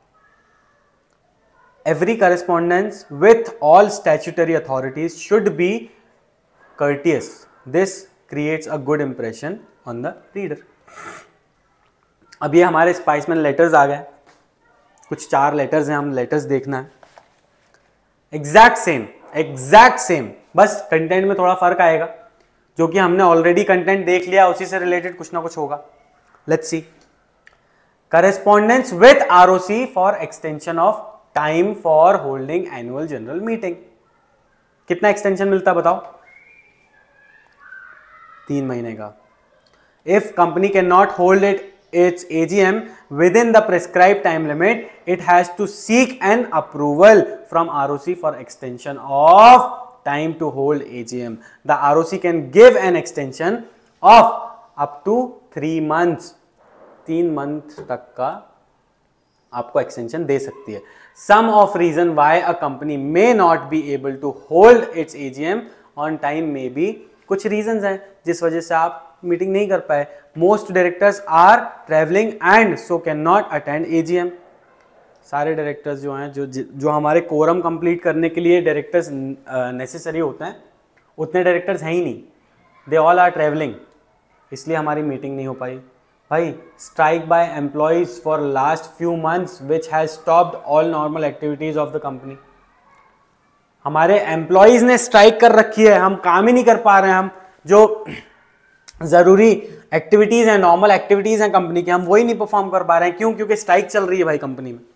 Speaker 1: Every correspondence with all statutory authorities should be courteous. This creates a good impression on the reader. अब ये हमारे स्पाइस में लेटर्स आ गए, कुछ चार लेटर्स हैं, हम लेटर्स देखना है। एग्जैक्ट सेम, एग्जैक्ट सेम, बस कंटेंट में थोड़ा फर्क आएगा, जो कि हमने ऑलरेडी कंटेंट देख लिया, उसी से रिलेटेड कुछ ना कुछ होगा। Let's see. Correspondence with ROC for extension of time for holding annual general meeting. कितना एक्सटेंशन मिलता है बताओ? तीन महीने का। If company can not hold it its AGM within the prescribe time limit, it has to seek an approval from ROC for extension of time to hold AGM. The ROC can give an extension of up to three months. तीन month तक का आपको extension दे सकती है। Some of reason why a company may not be able to hold its A G M on time may be, कुछ reasons हैं जिस वजह से आप मीटिंग नहीं कर पाए। Most directors are traveling and so cannot attend A G M। सारे डायरेक्टर्स जो हैं, जो जो हमारे कोरम कंप्लीट करने के लिए डायरेक्टर्स नेसेसरी होते हैं, उतने डायरेक्टर्स हैं ही नहीं, दे ऑल आर ट्रेवलिंग, इसलिए हमारी मीटिंग नहीं हो पाई। भाई strike by employees for last few months which has stopped all normal activities of the company. हमारे एम्प्लॉइज ने स्ट्राइक कर रखी है, हम काम ही नहीं कर पा रहे हैं, हम जो जरूरी एक्टिविटीज हैं, नॉर्मल एक्टिविटीज हैं कंपनी की, हम वही नहीं परफॉर्म कर पा रहे हैं। क्यों? क्योंकि स्ट्राइक चल रही है भाई कंपनी में।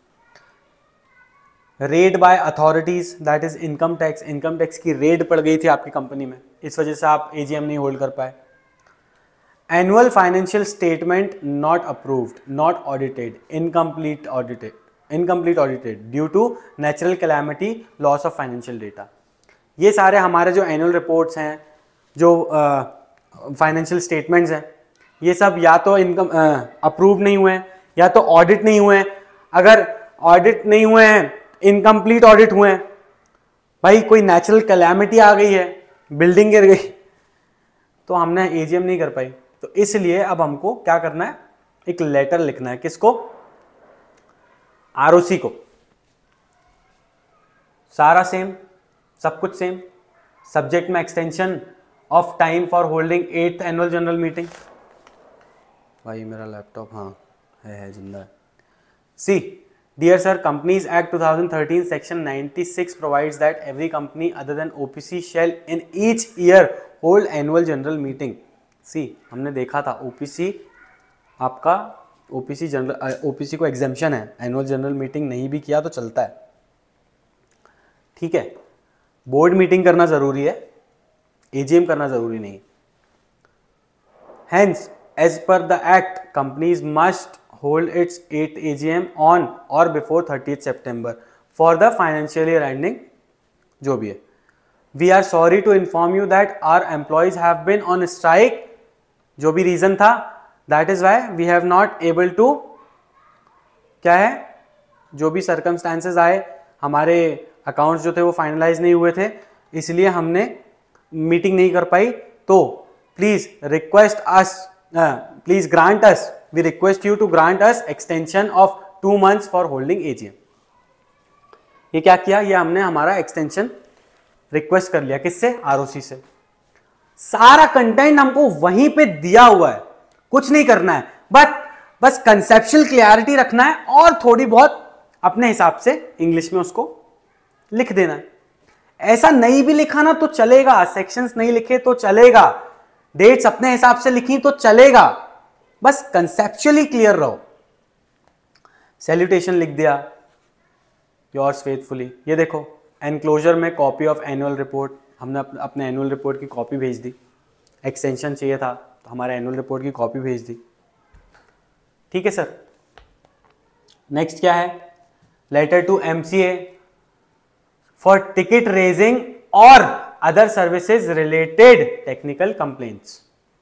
Speaker 1: Raid by authorities, that is income tax, income tax की रेड पड़ गई थी आपकी कंपनी में, इस वजह से आप एजीएम नहीं होल्ड कर पाए। Annual financial statement not approved, not audited, incomplete audited, incomplete audited due to natural calamity, loss of financial data। ये सारे हमारे जो annual reports हैं, जो फाइनेंशियल uh, स्टेटमेंट्स हैं, ये सब या तो इनकम अप्रूव uh, नहीं हुए हैं या तो ऑडिट नहीं हुए हैं। अगर ऑडिट नहीं हुए हैं, इनकम्प्लीट ऑडिट हुए हैं, भाई कोई नेचुरल कैलामिटी आ गई है, बिल्डिंग गिर गई, तो हमने एजीएम नहीं कर पाई। तो इसलिए अब हमको क्या करना है, एक लेटर लिखना है। किसको? आरओसी को। सारा सेम, सब कुछ सेम। सब्जेक्ट में extension of time for holding eighth annual general meeting. भाई मेरा लैपटॉप हाँ है, है जिंदा। See dear sir, companies act two thousand thirteen section ninety six provides that every company other than OPC shall in each year hold annual general meeting see हमने देखा था OPC आपका ओपीसी जनरल ओपीसी को exemption है, annual general meeting नहीं भी किया तो चलता है, ठीक है। बोर्ड मीटिंग करना जरूरी है, एजीएम करना जरूरी नहीं। Hence, as per the act, companies must hold its eighth A G M on or before thirtieth September for the financial year ending, जो भी है। We are sorry to inform you that our employees have been on strike, जो भी reason था, that is why we have not able to, क्या है, जो भी circumstances आए, हमारे accounts जो थे वो finalize नहीं हुए थे, इसलिए हमने meeting नहीं कर पाई। तो please request us, uh, please grant us, we request you to grant us extension of two months for holding A G M। ये क्या किया, ये हमने हमारा एक्सटेंशन रिक्वेस्ट कर लिया, किससे, आरओसी से। सारा कंटेंट हमको वहीं पे दिया हुआ है, कुछ नहीं करना है, बट बस कंसेप्चुअल क्लियरिटी रखना है और थोड़ी बहुत अपने हिसाब से इंग्लिश में उसको लिख देना है। ऐसा नहीं भी लिखा ना तो चलेगा, सेक्शंस नहीं लिखे तो चलेगा, डेट्स अपने हिसाब से लिखी तो चलेगा, बस कंसेप्चुअली क्लियर रहो। सैल्यूटेशन लिख दिया, योर्स फेथफुली। ये देखो एनक्लोजर में कॉपी ऑफ एनुअल रिपोर्ट, हमने अपने एनुअल रिपोर्ट की कॉपी भेज दी। एक्सटेंशन चाहिए था तो हमारे एनुअल रिपोर्ट की कॉपी भेज दी, ठीक है सर। नेक्स्ट क्या है, letter to MCA for ticket raising और other services related technical complaints.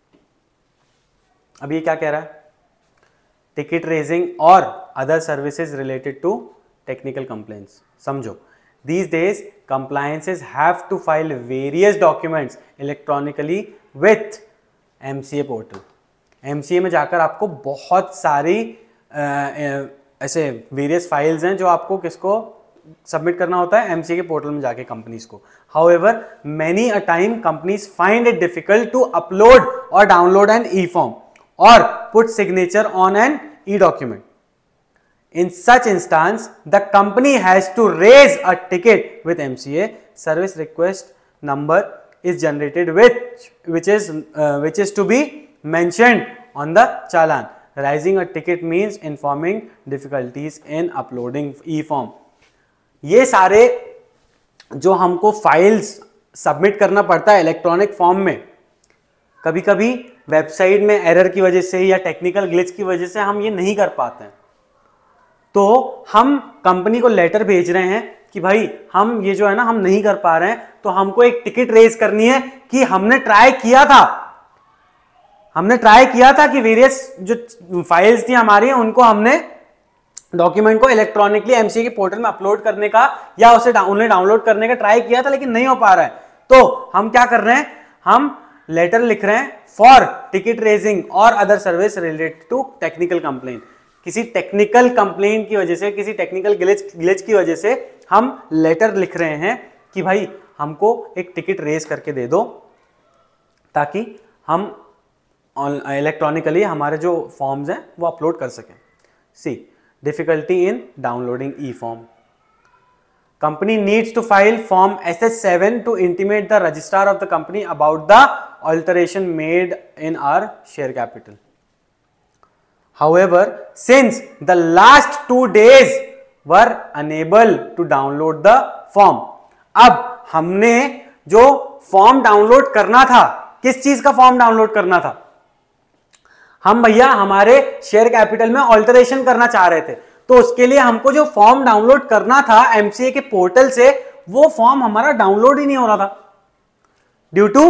Speaker 1: अब ये क्या कह रहा है, टिकट रेजिंग और other services related to technical complaints. समझो, these days compliances have to file various documents electronically with M C A portal। M C A में जाकर आपको बहुत सारी आ, ऐसे वेरियस फाइल्स हैं जो आपको किसको सबमिट करना होता है, M C A के पोर्टल में जाके कंपनीज को। However, many a time companies find it difficult to upload or download an e-form or put signature on an e-document। In such instance, the company has to raise a ticket with M C A। Service request number is generated which which is uh, which is to be mentioned on the challan। Raising a ticket means informing difficulties in uploading e-form। ये सारे जो हमको files submit करना पड़ता है electronic form में, कभी कभी वेबसाइट में एरर की वजह से या टेक्निकल ग्लिच की वजह से हम ये नहीं कर पाते हैं, तो हम कंपनी को लेटर भेज रहे हैं कि भाई हम ये जो है ना हम नहीं कर पा रहे हैं, तो हमको एक टिकट रेज करनी है कि हमने ट्राई किया था हमने ट्राई किया था कि वेरियस जो फाइल्स थी हमारी उनको हमने डॉक्यूमेंट को इलेक्ट्रॉनिकली एमसीए के पोर्टल में अपलोड करने का या उसे उन्हें डाउनलोड करने का ट्राई किया था, लेकिन नहीं हो पा रहा है। तो हम क्या कर रहे हैं, हम लेटर लिख रहे हैं फॉर टिकट रेजिंग और other service related to technical complaint. किसी टेक्निकल कंप्लेंट की वजह से, किसी टेक्निकल ग्लिच ग्लिच की वजह से हम लेटर लिख रहे हैं कि भाई हमको एक टिकट रेज करके दे दो, ताकि हम इलेक्ट्रॉनिकली हमारे जो फॉर्म्स हैं वो अपलोड कर सकें। सी difficulty in downloading e-form। Company needs to file form S S seven to intimate the registrar of the company about the alteration made in our share capital। However, since the last two days were unable to download the form, अब हमने जो form download करना था, किस चीज का form download करना था, हम भैया हमारे शेयर कैपिटल में ऑल्टरेशन करना चाह रहे थे, तो उसके लिए हमको जो फॉर्म डाउनलोड करना था एमसीए के पोर्टल से, वो फॉर्म हमारा डाउनलोड ही नहीं हो रहा था due to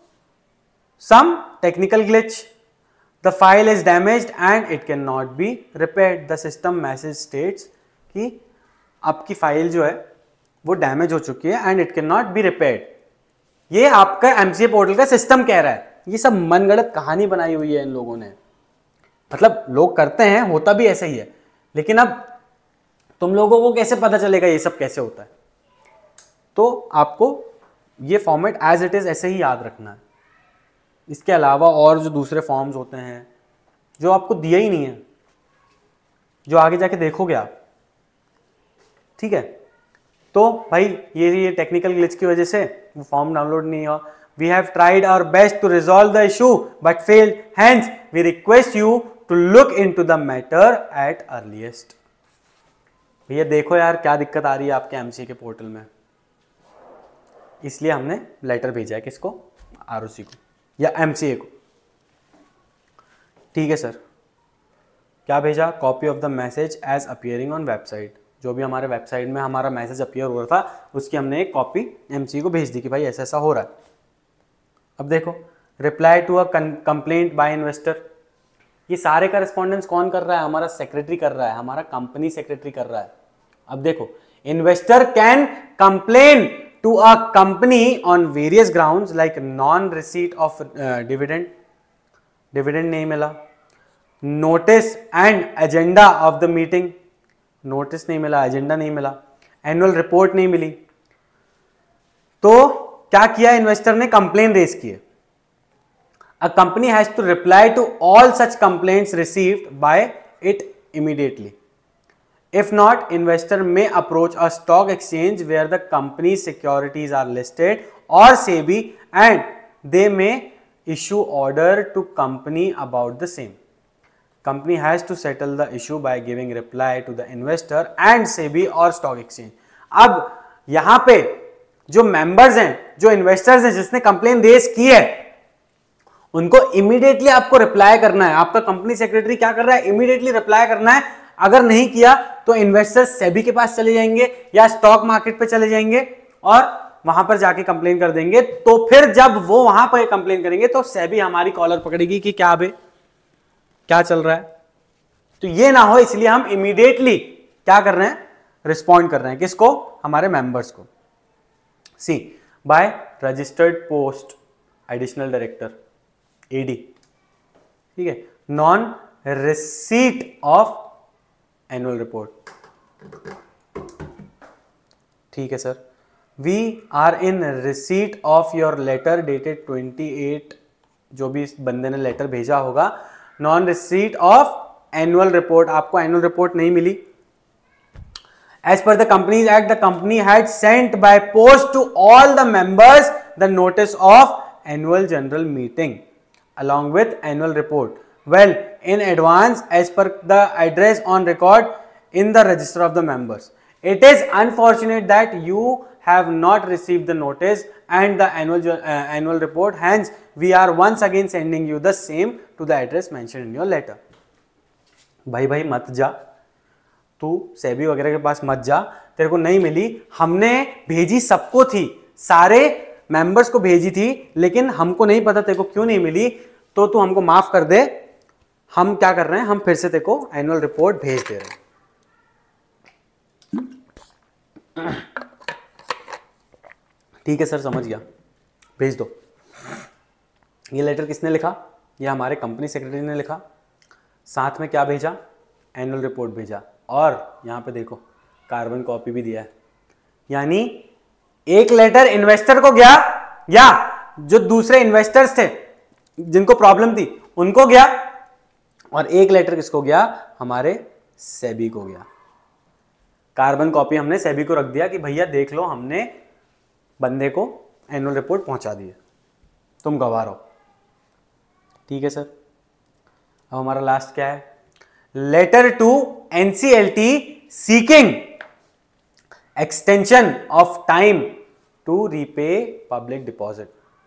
Speaker 1: some technical glitch. The file is damaged and it can not be repaired. The system message states कि आपकी फाइल जो है वो डैमेज हो चुकी है and it can not be repaired. ये आपका एमसीए पोर्टल का सिस्टम कह रहा है। ये सब मनगढ़ंत कहानी बनाई हुई है इन लोगों ने, मतलब लोग करते हैं, होता भी ऐसा ही है, लेकिन अब तुम लोगों को कैसे पता चलेगा ये सब कैसे होता है। तो आपको ये फॉर्मेट एज इट इज ऐसे ही याद रखना है। इसके अलावा और जो दूसरे फॉर्म्स होते हैं जो आपको दिया ही नहीं है, जो आगे जाके देखोगे आप, ठीक है। तो भाई ये ये टेक्निकल ग्लिच की वजह से वो फॉर्म डाउनलोड नहीं हुआ, We have tried our best to resolve the issue but failed. Hence, we request you to look into the matter at earliest. भैया देखो यार क्या दिक्कत आ रही है आपके एमसी के पोर्टल में, इसलिए हमने लेटर भेजा है किसको, आरओसी को या एमसीए को। ठीक है सर, क्या भेजा, copy of the message as appearing on website. जो भी हमारे वेबसाइट में हमारा मैसेज अपियर हो रहा था उसकी हमने एक कॉपी एमसीए को भेज दी कि भाई ऐसा ऐसा हो रहा है। अब देखो, reply to a complaint by investor, ये सारे करस्पॉन्डेंस कौन कर रहा है, हमारा सेक्रेटरी कर रहा है, हमारा कंपनी सेक्रेटरी कर रहा है। अब देखो, investor can complain to a company on various grounds like non receipt of dividend, dividend नहीं मिला, notice and agenda of the meeting, notice नहीं मिला, एजेंडा नहीं मिला, एनुअल रिपोर्ट नहीं मिली। तो क्या किया इन्वेस्टर ने, कंप्लेन रेज की है। A company has to reply to all such complaints received by it immediately. If not, investor may approach a stock exchange where the company securities are listed और SEBI and they में issue order to company about the same. Company has to settle the issue by giving reply to the investor and SEBI और stock exchange. अब यहां पे जो members हैं, जो investors हैं, जिसने कंप्लेन रेज की है, उनको इमीडिएटली आपको रिप्लाई करना है। आपका कंपनी सेक्रेटरी क्या कर रहा है, इमीडिएटली रिप्लाई करना है। अगर नहीं किया तो इन्वेस्टर्स सेबी के पास चले जाएंगे या स्टॉक मार्केट पे चले जाएंगे और वहां पर जाके कंप्लेन कर देंगे। तो फिर जब वो वहां पर कंप्लेन करेंगे तो सेबी हमारी कॉलर पकड़ेगी कि क्या बे, क्या चल रहा है। तो ये ना हो, इसलिए हम इमीडिएटली क्या कर रहे हैं, रिस्पॉन्ड कर रहे हैं किसको, हमारे मेंबर्स को। See by registered post additional director AD, ठीक है, non receipt of annual report. ठीक है sir, We are in receipt of your letter dated twenty-eight, जो भी इस बंदे ने लेटर भेजा होगा, non receipt of annual report, आपको एनुअल रिपोर्ट नहीं मिली। As per the Companies Act, the company had sent by post to all the members the notice of annual general meeting along with annual report well in advance as per the address on record in the register of the members. It is unfortunate that you have not received the notice and the annual uh, annual report. Hence, we are once again sending you the same to the address mentioned in your letter. भाई भाई मत जा, तू सेबी वगैरह के पास मत जा, तेरे को नहीं मिली। हमने भेजी सबको थी, सारे मेंबर्स को भेजी थी, लेकिन हमको नहीं पता तेरे को क्यों नहीं मिली, तो तू हमको माफ कर दे। हम क्या कर रहे हैं, हम फिर से तेरे को एनुअल रिपोर्ट भेज दे रहे हैं। ठीक है सर, समझ गया, भेज दो। ये लेटर किसने लिखा, ये हमारे कंपनी सेक्रेटरी ने लिखा। साथ में क्या भेजा, एनुअल रिपोर्ट भेजा, और यहाँ पे देखो कार्बन कॉपी भी दिया है। यानी एक लेटर इन्वेस्टर को गया, या जो दूसरे इन्वेस्टर्स थे जिनको प्रॉब्लम थी उनको गया, और एक लेटर किसको गया, हमारे सेबी को गया। कार्बन कॉपी हमने सेबी को रख दिया कि भैया देख लो, हमने बंदे को एनुअल रिपोर्ट पहुंचा दी है, तुम गवाह रहो। ठीक है सर, अब हमारा लास्ट क्या है, letter to NCLT seeking extension of time to repay public deposit.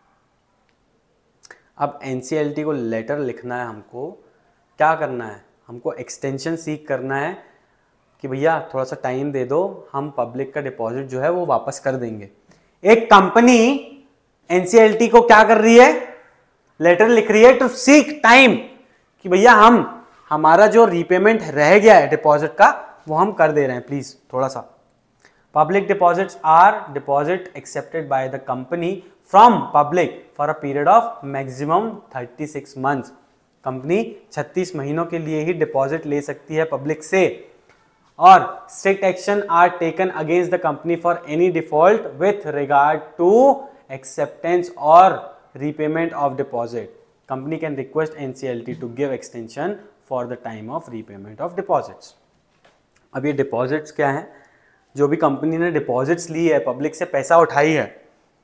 Speaker 1: अब एनसीएलटी को लेटर लिखना है, हमको क्या करना है, हमको एक्सटेंशन सीक करना है कि भैया थोड़ा सा टाइम दे दो, हम पब्लिक का डिपॉजिट जो है वो वापस कर देंगे। एक कंपनी एनसीएलटी को क्या कर रही है, लेटर लिख रही है टू सीक टाइम, कि भैया हम हमारा जो रीपेमेंट रह गया है डिपॉजिट का वो हम कर दे रहे हैं, प्लीज थोड़ा सा। Public deposits are deposit accepted by the company from public for a period of maximum thirty six months. Company छत्तीस महीनों के लिए ही डिपॉजिट ले सकती है पब्लिक से, और strict action are taken against the company for any default with regard to acceptance और repayment of deposit. Company can request NCLT to give extension for the time of repayment of deposits. अब ये deposits क्या हैं, जो भी company ने deposits ली है, public से पैसा उठाई है,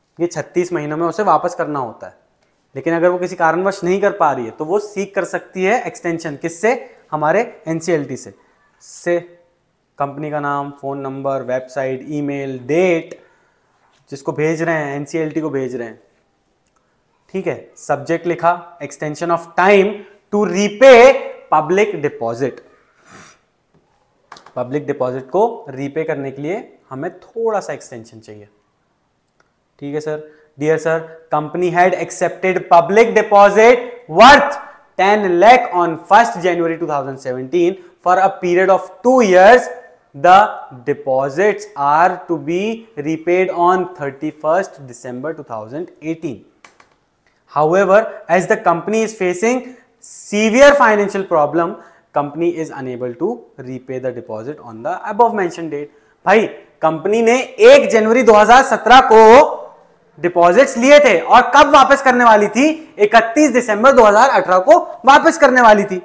Speaker 1: ये छत्तीस महीनों में उसे वापस करना होता है। लेकिन अगर वो किसी कारणवश नहीं कर पा रही है तो वो सीख कर सकती है एक्सटेंशन, किससे? हमारे एनसीएलटी से से कंपनी का नाम, phone number, website, email, date, जिसको भेज रहे हैं, एनसीएलटी को भेज रहे हैं, ठीक है। सब्जेक्ट लिखा extension of time to repay public deposit. Public deposit को रीपे करने के लिए हमें थोड़ा सा एक्सटेंशन चाहिए, ठीक है sir. Dear sir, company had accepted public deposit worth ten lakh on first January two thousand seventeen for a period of two years. The deposits are to be repaid on thirty first December two thousand eighteen. However, as the company is facing severe financial problem, company is unable to repay the deposit on the above mentioned date. भाई company ने एक जनवरी दो हज़ार सत्रह को deposits लिए थे और कब वापस करने वाली थी? इकतीस दिसंबर दो हज़ार अठारह को वापस करने वाली थी।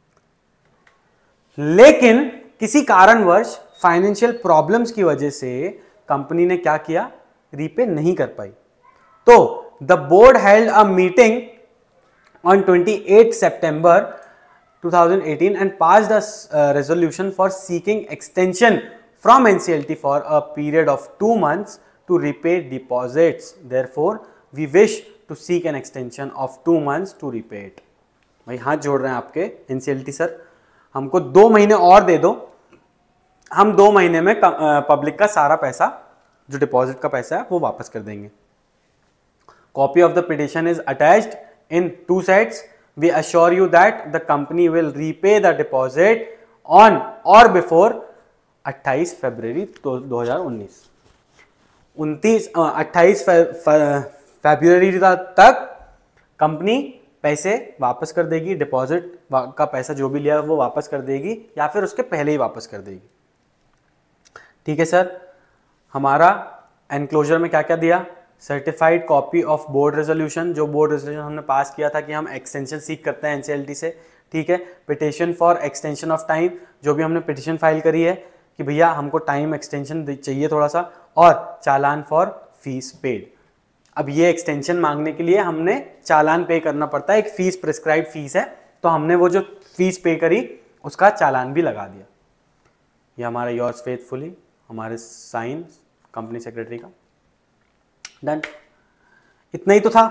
Speaker 1: लेकिन किसी कारणवश फाइनेंशियल प्रॉब्लम्स की वजह से कंपनी ने क्या किया? रीपे नहीं कर पाई। तो the board held a meeting on twenty-eighth September twenty eighteen and passed a uh, resolution for seeking extension from N C L T for a period of two months to repay deposits. Therefore, we wish to seek an extension of two months to repay it. भाई हाथ जोड़ रहे हैं आपके N C L T sir, हमको दो महीने और दे दो, हम दो महीने में पब्लिक का सारा पैसा, जो डिपॉजिट का पैसा है, वो वापस कर देंगे। Copy of the petition is attached in two sets. We assure you that the company will repay the deposit on or before अट्ठाईस फरवरी दो हज़ार उन्नीस। उनतीस अट्ठाईस फरवरी तक कंपनी पैसे वापस कर देगी, डिपॉजिट का पैसा जो भी लिया वो वापस कर देगी या फिर उसके पहले ही वापस कर देगी, ठीक है सर। हमारा एनक्लोजर में क्या क्या दिया? Certified copy of board resolution, जो बोर्ड रेजोल्यूशन हमने पास किया था कि हम एक्सटेंशन सीख करते हैं एनसीएलटी से, ठीक है। Petition for extension of time, जो भी हमने पिटिशन फाइल करी है कि भैया हमको टाइम एक्सटेंशन चाहिए थोड़ा सा, और चालान फॉर फीस पेड। अब ये एक्सटेंशन मांगने के लिए हमने चालान पे करना पड़ता है, एक फीस प्रिस्क्राइब फीस है, तो हमने वो जो फीस पे करी उसका चालान भी लगा दिया। ये हमारा योर्स फेथफुली, हमारे साइन कंपनी सेक्रेटरी का, डन। इतना ही तो था।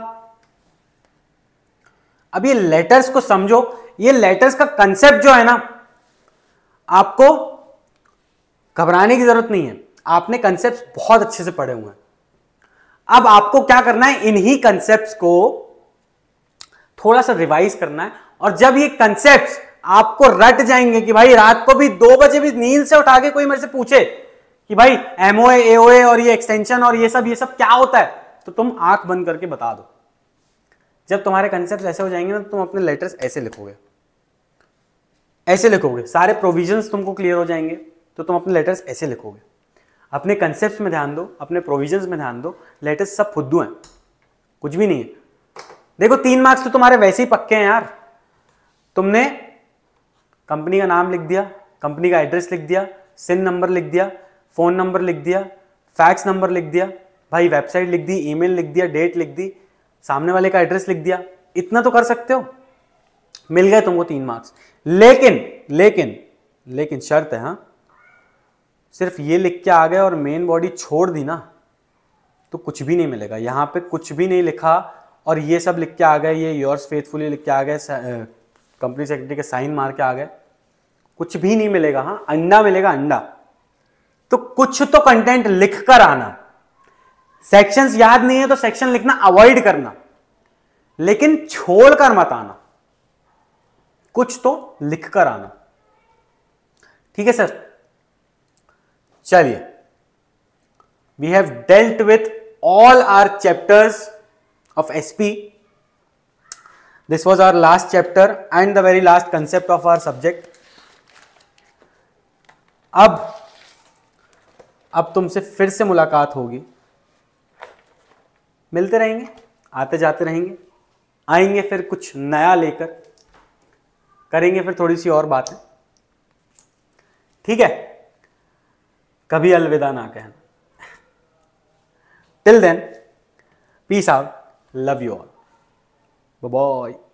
Speaker 1: अब ये लेटर्स को समझो। ये लेटर्स का कंसेप्ट जो है ना, आपको घबराने की जरूरत नहीं है, आपने कंसेप्ट्स बहुत अच्छे से पढ़े हुए हैं। अब आपको क्या करना है? इन्हीं कंसेप्ट्स को थोड़ा सा रिवाइज करना है, और जब ये कंसेप्ट्स आपको रट जाएंगे कि भाई रात को भी दो बजे भी नींद से उठा के कोई मेरे से पूछे कि भाई एमओए, एओए और ये एक्सटेंशन और ये सब ये सब क्या होता है, तो तुम आंख बंद करके बता दो। जब तुम्हारे कंसेप्ट ऐसे हो जाएंगे ना, तुम अपने लेटर्स ऐसे लिखोगे, ऐसे लिखोगे, सारे प्रोविजंस तुमको क्लियर हो जाएंगे, तो तुम अपने लेटर्स ऐसे लिखोगे। अपने कंसेप्ट में ध्यान दो, अपने प्रोविजंस में ध्यान दो, लेटर्स सब फुद्दू हैं, कुछ भी नहीं है। देखो तीन मार्क्स तो तुम्हारे वैसे ही पक्के हैं यार। तुमने कंपनी का नाम लिख दिया, कंपनी का एड्रेस लिख दिया, सिन नंबर लिख दिया, फोन नंबर लिख दिया, फैक्स नंबर लिख दिया, भाई वेबसाइट लिख दी, ईमेल लिख दिया, डेट लिख दी, सामने वाले का एड्रेस लिख दिया, इतना तो कर सकते हो, मिल गए तुमको तीन मार्क्स। लेकिन लेकिन लेकिन शर्त है, हाँ, सिर्फ ये लिख के आ गए और मेन बॉडी छोड़ दी ना, तो कुछ भी नहीं मिलेगा। यहाँ पे कुछ भी नहीं लिखा और ये सब लिख के आ गए, ये योर्स फेथफुली लिख के आ गए, कंपनी सेक्रेटरी के साइन मार के आ गए, कुछ भी नहीं मिलेगा। हाँ, अंडा मिलेगा, अंडा। तो कुछ तो कंटेंट लिख कर आना। सेक्शंस याद नहीं है तो सेक्शन लिखना अवॉइड करना, लेकिन छोड़कर मत आना, कुछ तो लिख कर आना, ठीक है सर। चलिए, we have dealt with all our chapters of S P. This was our last chapter and the very last concept of our subject. अब अब तुमसे फिर से मुलाकात होगी, मिलते रहेंगे, आते जाते रहेंगे, आएंगे फिर कुछ नया लेकर, करेंगे फिर थोड़ी सी और बातें, ठीक है। कभी अलविदा ना कहना। Till then peace out, love you all, bye bye.